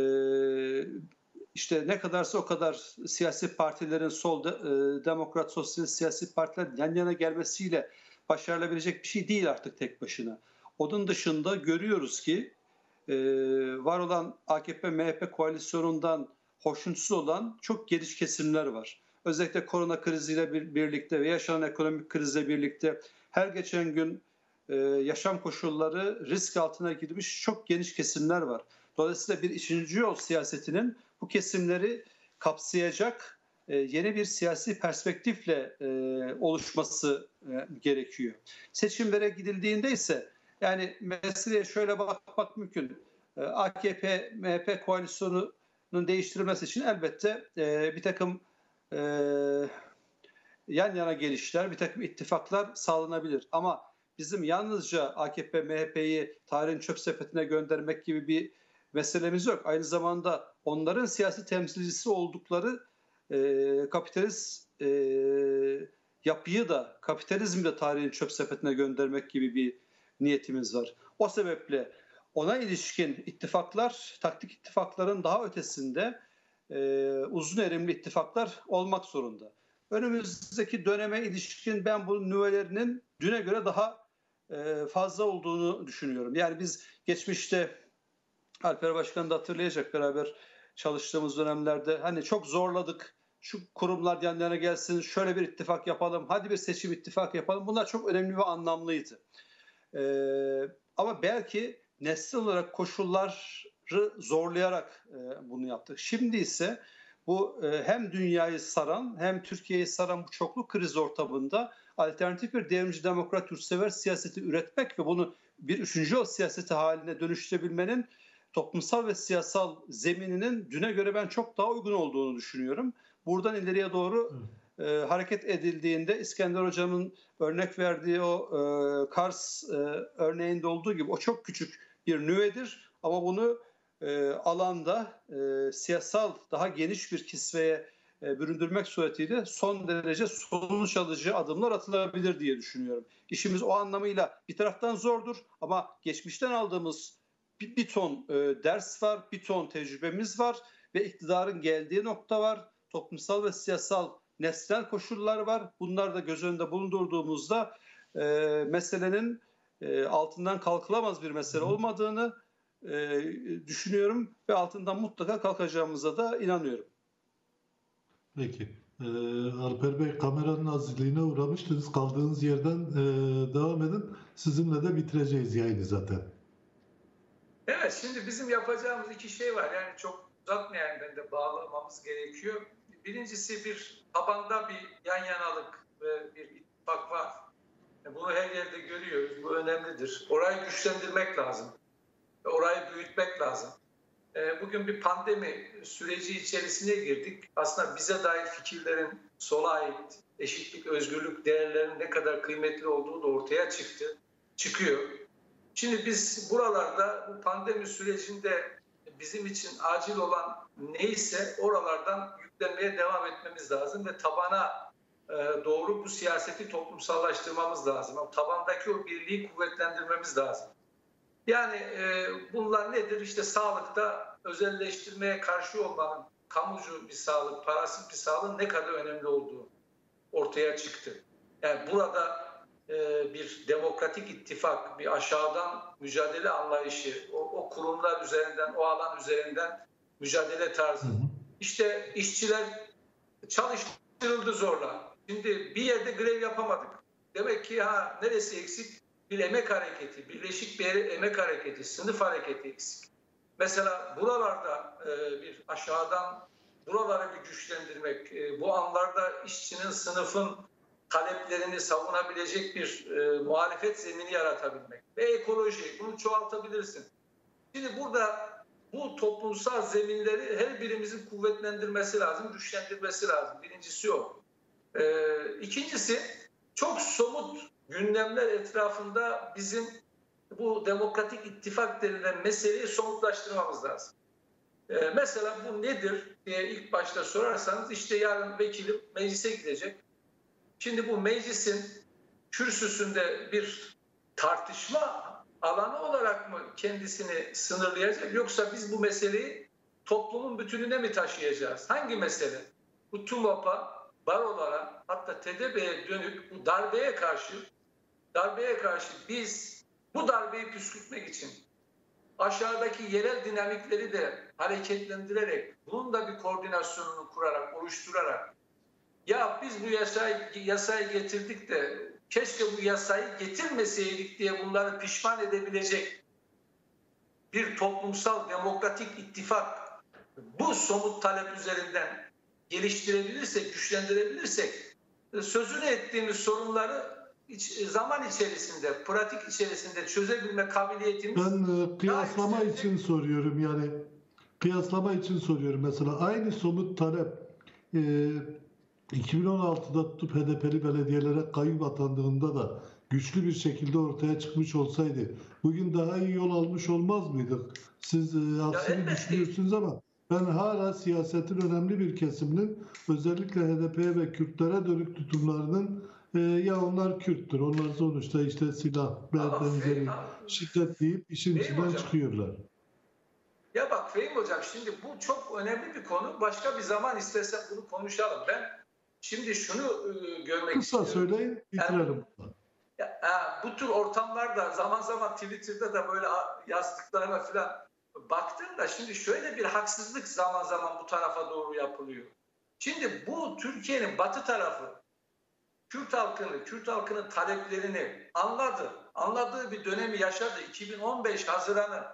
işte ne kadarsa o kadar siyasi partilerin, sol de, e, demokrat, sosyalist siyasi partiler yan yana gelmesiyle başarılabilecek bir şey değil artık tek başına. Onun dışında görüyoruz ki e, var olan A K P M H P koalisyonundan hoşnutsuz olan çok geniş kesimler var. Özellikle korona kriziyle bir, birlikte ve yaşanan ekonomik krizle birlikte her geçen gün e, yaşam koşulları risk altına girmiş çok geniş kesimler var. Dolayısıyla bir üçüncü yol siyasetinin bu kesimleri kapsayacak e, yeni bir siyasi perspektifle e, oluşması e, gerekiyor. Seçimlere gidildiğinde ise yani meseleye şöyle bakmak mümkün. E, A K P M H P koalisyonunun değiştirilmesi için elbette e, bir takım e, yan yana gelişler, bir takım ittifaklar sağlanabilir. Ama bizim yalnızca A K P M H P'yi tarihin çöp sepetine göndermek gibi bir meselemiz yok. Aynı zamanda onların siyasi temsilcisi oldukları e, kapitalist e, yapıyı da, kapitalizmi de tarihin çöp sepetine göndermek gibi bir niyetimiz var. O sebeple ona ilişkin ittifaklar, taktik ittifakların daha ötesinde e, uzun erimli ittifaklar olmak zorunda. Önümüzdeki döneme ilişkin ben bu nüvelerinin düne göre daha e, fazla olduğunu düşünüyorum. Yani biz geçmişte Alper Başkan da hatırlayacak, beraber çalıştığımız dönemlerde hani çok zorladık. Şu kurumlar yan yana gelsin, şöyle bir ittifak yapalım, hadi bir seçim ittifak yapalım. Bunlar çok önemli ve anlamlıydı. Ee, ama belki nesnel olarak koşulları zorlayarak e, bunu yaptık. Şimdi ise bu e, hem dünyayı saran hem Türkiye'yi saran bu çoklu kriz ortamında alternatif bir devrimci, demokrat, yurtsever siyaseti üretmek ve bunu bir üçüncü yol siyaseti haline dönüştürebilmenin toplumsal ve siyasal zemininin düne göre ben çok daha uygun olduğunu düşünüyorum. Buradan ileriye doğru e, hareket edildiğinde İskender Hocam'ın örnek verdiği o e, Kars e, örneğinde olduğu gibi o çok küçük bir nüvedir ama bunu e, alanda e, siyasal daha geniş bir kisveye e, büründürmek suretiyle son derece sonuç alıcı adımlar atılabilir diye düşünüyorum. İşimiz o anlamıyla bir taraftan zordur ama geçmişten aldığımız bir, bir ton e, ders var, bir ton tecrübemiz var ve iktidarın geldiği nokta var. Toplumsal ve siyasal nesnel koşullar var. Bunlar da göz önünde bulundurduğumuzda e, meselenin e, altından kalkılamaz bir mesele olmadığını e, düşünüyorum ve altından mutlaka kalkacağımıza da inanıyorum. Peki. Ee, Alper Bey, kameranın azizliğine uğramıştınız. Kaldığınız yerden e, devam edin. Sizinle de bitireceğiz yayını zaten. Evet, şimdi bizim yapacağımız iki şey var. Yani çok uzatmayan ben de bağlamamız gerekiyor. Birincisi bir tabanda bir yan yanalık ve bir ittifak var. Bunu her yerde görüyoruz. Bu önemlidir. Orayı güçlendirmek lazım. Orayı büyütmek lazım. Bugün bir pandemi süreci içerisine girdik. Aslında bize dair fikirlerin, sola ait eşitlik, özgürlük değerlerinin ne kadar kıymetli olduğu da ortaya çıktı, çıkıyor. Şimdi biz buralarda bu pandemi sürecinde bizim için acil olan neyse oralardan yüklenmeye devam etmemiz lazım ve tabana doğru bu siyaseti toplumsallaştırmamız lazım. Tabandaki o birliği kuvvetlendirmemiz lazım. Yani e, bunlar nedir? İşte sağlıkta özelleştirmeye karşı olmanın, kamucu bir sağlık, parasız bir sağlığın ne kadar önemli olduğu ortaya çıktı. Yani burada e, bir demokratik ittifak, bir aşağıdan mücadele anlayışı, o, o kurumlar üzerinden, o alan üzerinden mücadele tarzı. İşte işçiler çalıştırıldı zorla. Şimdi bir yerde grev yapamadık. Demek ki ha neresi eksik? Bir emek hareketi, birleşik bir emek hareketi, sınıf hareketi eksik. Mesela buralarda e, bir aşağıdan buraları bir güçlendirmek, e, bu anlarda işçinin, sınıfın taleplerini savunabilecek bir e, muhalefet zemini yaratabilmek. Ve ekoloji, bunu çoğaltabilirsin. Şimdi burada bu toplumsal zeminleri her birimizin kuvvetlendirmesi lazım, güçlendirmesi lazım. Birincisi o. E, ikincisi çok somut gündemler etrafında bizim bu demokratik ittifak denilen meseleyi somutlaştırmamız lazım. Ee, mesela bu nedir diye ilk başta sorarsanız işte yarın vekilim meclise gidecek. Şimdi bu meclisin kürsüsünde bir tartışma alanı olarak mı kendisini sınırlayacak yoksa biz bu meseleyi toplumun bütününe mi taşıyacağız? Hangi mesele? Bu TUMOP'a, barolara hatta T D B'ye dönük bu darbeye karşı darbeye karşı biz bu darbeyi püskürtmek için aşağıdaki yerel dinamikleri de hareketlendirerek bunun da bir koordinasyonunu kurarak, oluşturarak ya biz bu yasayı, yasayı getirdik de keşke bu yasayı getirmeseydik diye bunları pişman edebilecek bir toplumsal demokratik ittifak bu somut talep üzerinden geliştirebilirsek, güçlendirebilirsek sözünü ettiğimiz sorunları zaman içerisinde, pratik içerisinde çözebilme kabiliyetimiz... Ben e, kıyaslama için soruyorum yani. Kıyaslama için soruyorum. Mesela aynı somut talep e, iki bin on altıda H D P'li belediyelere kayyum atandığında da güçlü bir şekilde ortaya çıkmış olsaydı bugün daha iyi yol almış olmaz mıydık? Siz e, aksini düşünüyorsunuz ama ben hala siyasetin önemli bir kesiminin özellikle H D P'ye ve Kürtlere dönük tutumlarının e, ya onlar Kürttür, onlar sonuçta işte silah ve benzeri şiddet deyip işin içinden çıkıyorlar. Ya bak Fehim Hocam şimdi bu çok önemli bir konu. Başka bir zaman istersen bunu konuşalım. Ben şimdi şunu e, görmek Kısa istiyorum. söyleyin, bitirelim. Yani, ya, Ha, bu tür ortamlarda zaman zaman Twitter'da da böyle yazdıklarıma falan baktığımda şimdi şöyle bir haksızlık zaman zaman bu tarafa doğru yapılıyor. Şimdi bu Türkiye'nin batı tarafı Kürt halkını, Kürt halkının taleplerini anladı. Anladığı bir dönemi yaşadı. iki bin on beş Haziran'ı.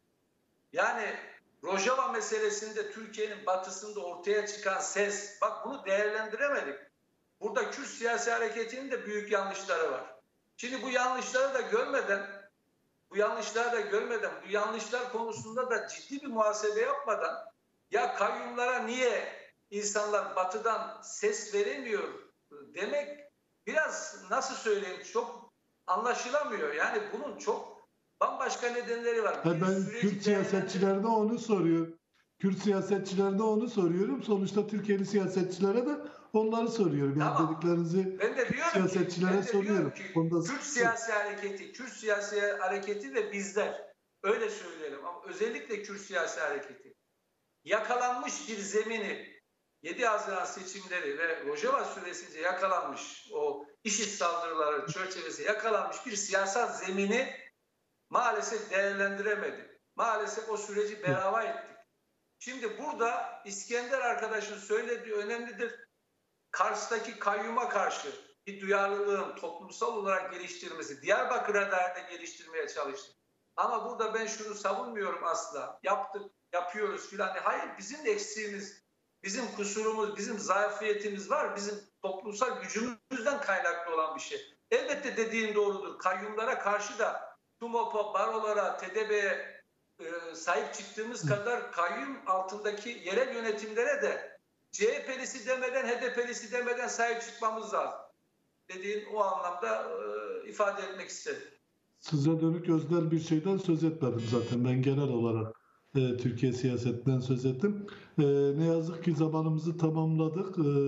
Yani Rojava meselesinde Türkiye'nin batısında ortaya çıkan ses, bak bunu değerlendiremedik. Burada Kürt siyasi hareketinin de büyük yanlışları var. Şimdi bu yanlışları da görmeden, bu yanlışları da görmeden, bu yanlışlar konusunda da ciddi bir muhasebe yapmadan, ya kayyumlara niye insanlar batıdan ses veremiyor demek biraz nasıl söyleyeyim çok anlaşılamıyor. Yani bunun çok bambaşka nedenleri var. Ha, ben Kürt siyasetçilerine onu soruyorum. Kürt siyasetçilerine onu soruyorum. Sonuçta Türkiye'li siyasetçilere de onları soruyorum. Yani tamam. dediklerinizi ben de diyorum siyasetçilere ki, ben de soruyorum. Ki, Onda Kürt siyasi hareketi, Kürt siyasi hareketi ve bizler öyle söyleyelim ama özellikle Kürt siyasi hareketi yakalanmış bir zemini yedi Haziran seçimleri ve Rojava süresince yakalanmış o IŞİD saldırıları çerçevesi yakalanmış bir siyasal zemini maalesef değerlendiremedi. Maalesef o süreci berava ettik. Şimdi burada İskender arkadaşın söylediği önemlidir. Kars'taki kayyuma karşı bir duyarlılığın toplumsal olarak geliştirmesi, Diyarbakır'a dair de geliştirmeye çalıştık. Ama burada ben şunu savunmuyorum asla. Yaptık, yapıyoruz filan. Hayır, bizim de eksiğimiz, bizim kusurumuz, bizim zafiyetimiz var. Bizim toplumsal gücümüzden kaynaklı olan bir şey. Elbette dediğin doğrudur. Kayyumlara karşı da TUMOP'a, barolara, T D B'ye e, sahip çıktığımız kadar kayyum altındaki yerel yönetimlere de C H P'lisi demeden, H D P'lisi demeden sahip çıkmamız lazım. Dediğin o anlamda e, ifade etmek istedim. Size dönük öznel bir şeyden söz etmedim zaten. Ben genel olarak e, Türkiye siyasetinden söz ettim. E, ne yazık ki zamanımızı tamamladık. E,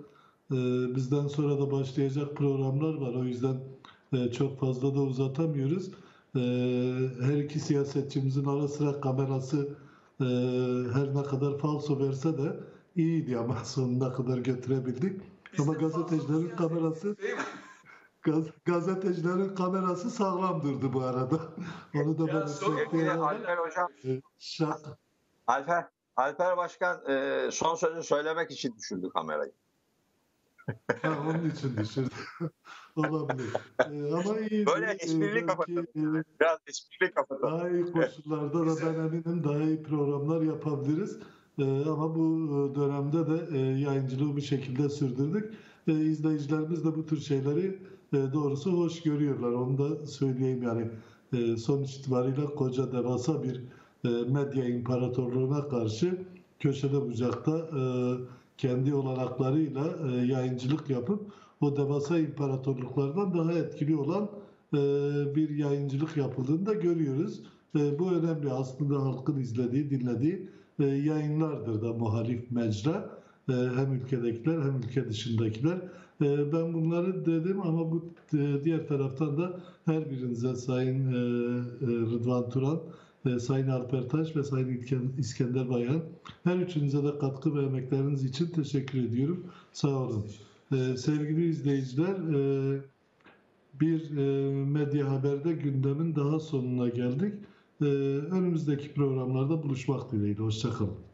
e, bizden sonra da başlayacak programlar var. O yüzden e, çok fazla da uzatamıyoruz. E, her iki siyasetçimizin ara sıra kamerası e, her ne kadar falso verse de iyiydi ama sonuna kadar götürebildik. Biz ama de gazetecilerin kamerası Gaz, gazetecilerin kamerası sağlam durdu bu arada. Onu da belirtmek Alper Hocam, Şak. Alper, Alper Başkan e, son sözü söylemek için düşürdü kamerayı. Ha, onun için düşürdü. Olabilir. Ee, ama iyi. Böyle esprili kapatalım. Biraz esprili kapatalım. Daha iyi koşullarda da ben eminim daha iyi programlar yapabiliriz. Ee, ama bu dönemde de e, yayıncılığı bir şekilde sürdürdük. E, izleyicilerimiz de bu tür şeyleri e, doğrusu hoş görüyorlar. Onu da söyleyeyim yani. E, sonuç itibariyle koca devasa bir e, medya imparatorluğuna karşı köşede bucakta e, kendi olanaklarıyla e, yayıncılık yapıp o devasa imparatorluklardan daha etkili olan e, bir yayıncılık yapıldığını da görüyoruz. E, bu önemli. Aslında halkın izlediği, dinlediği e, yayınlardır da muhalif mecra. E, hem ülkedekiler hem ülke dışındakiler. E, ben bunları dedim ama bu e, diğer taraftan da her birinize Sayın e, e, Rıdvan Turan, e, Sayın Alper Taş ve Sayın İskender Bayan, her üçünüze de katkı ve emekleriniz için teşekkür ediyorum. Sağ olun. E, sevgili izleyiciler, e, bir e, medya haberde gündemin daha sonuna geldik. E, önümüzdeki programlarda buluşmak dileğiyle. Hoşça kalın.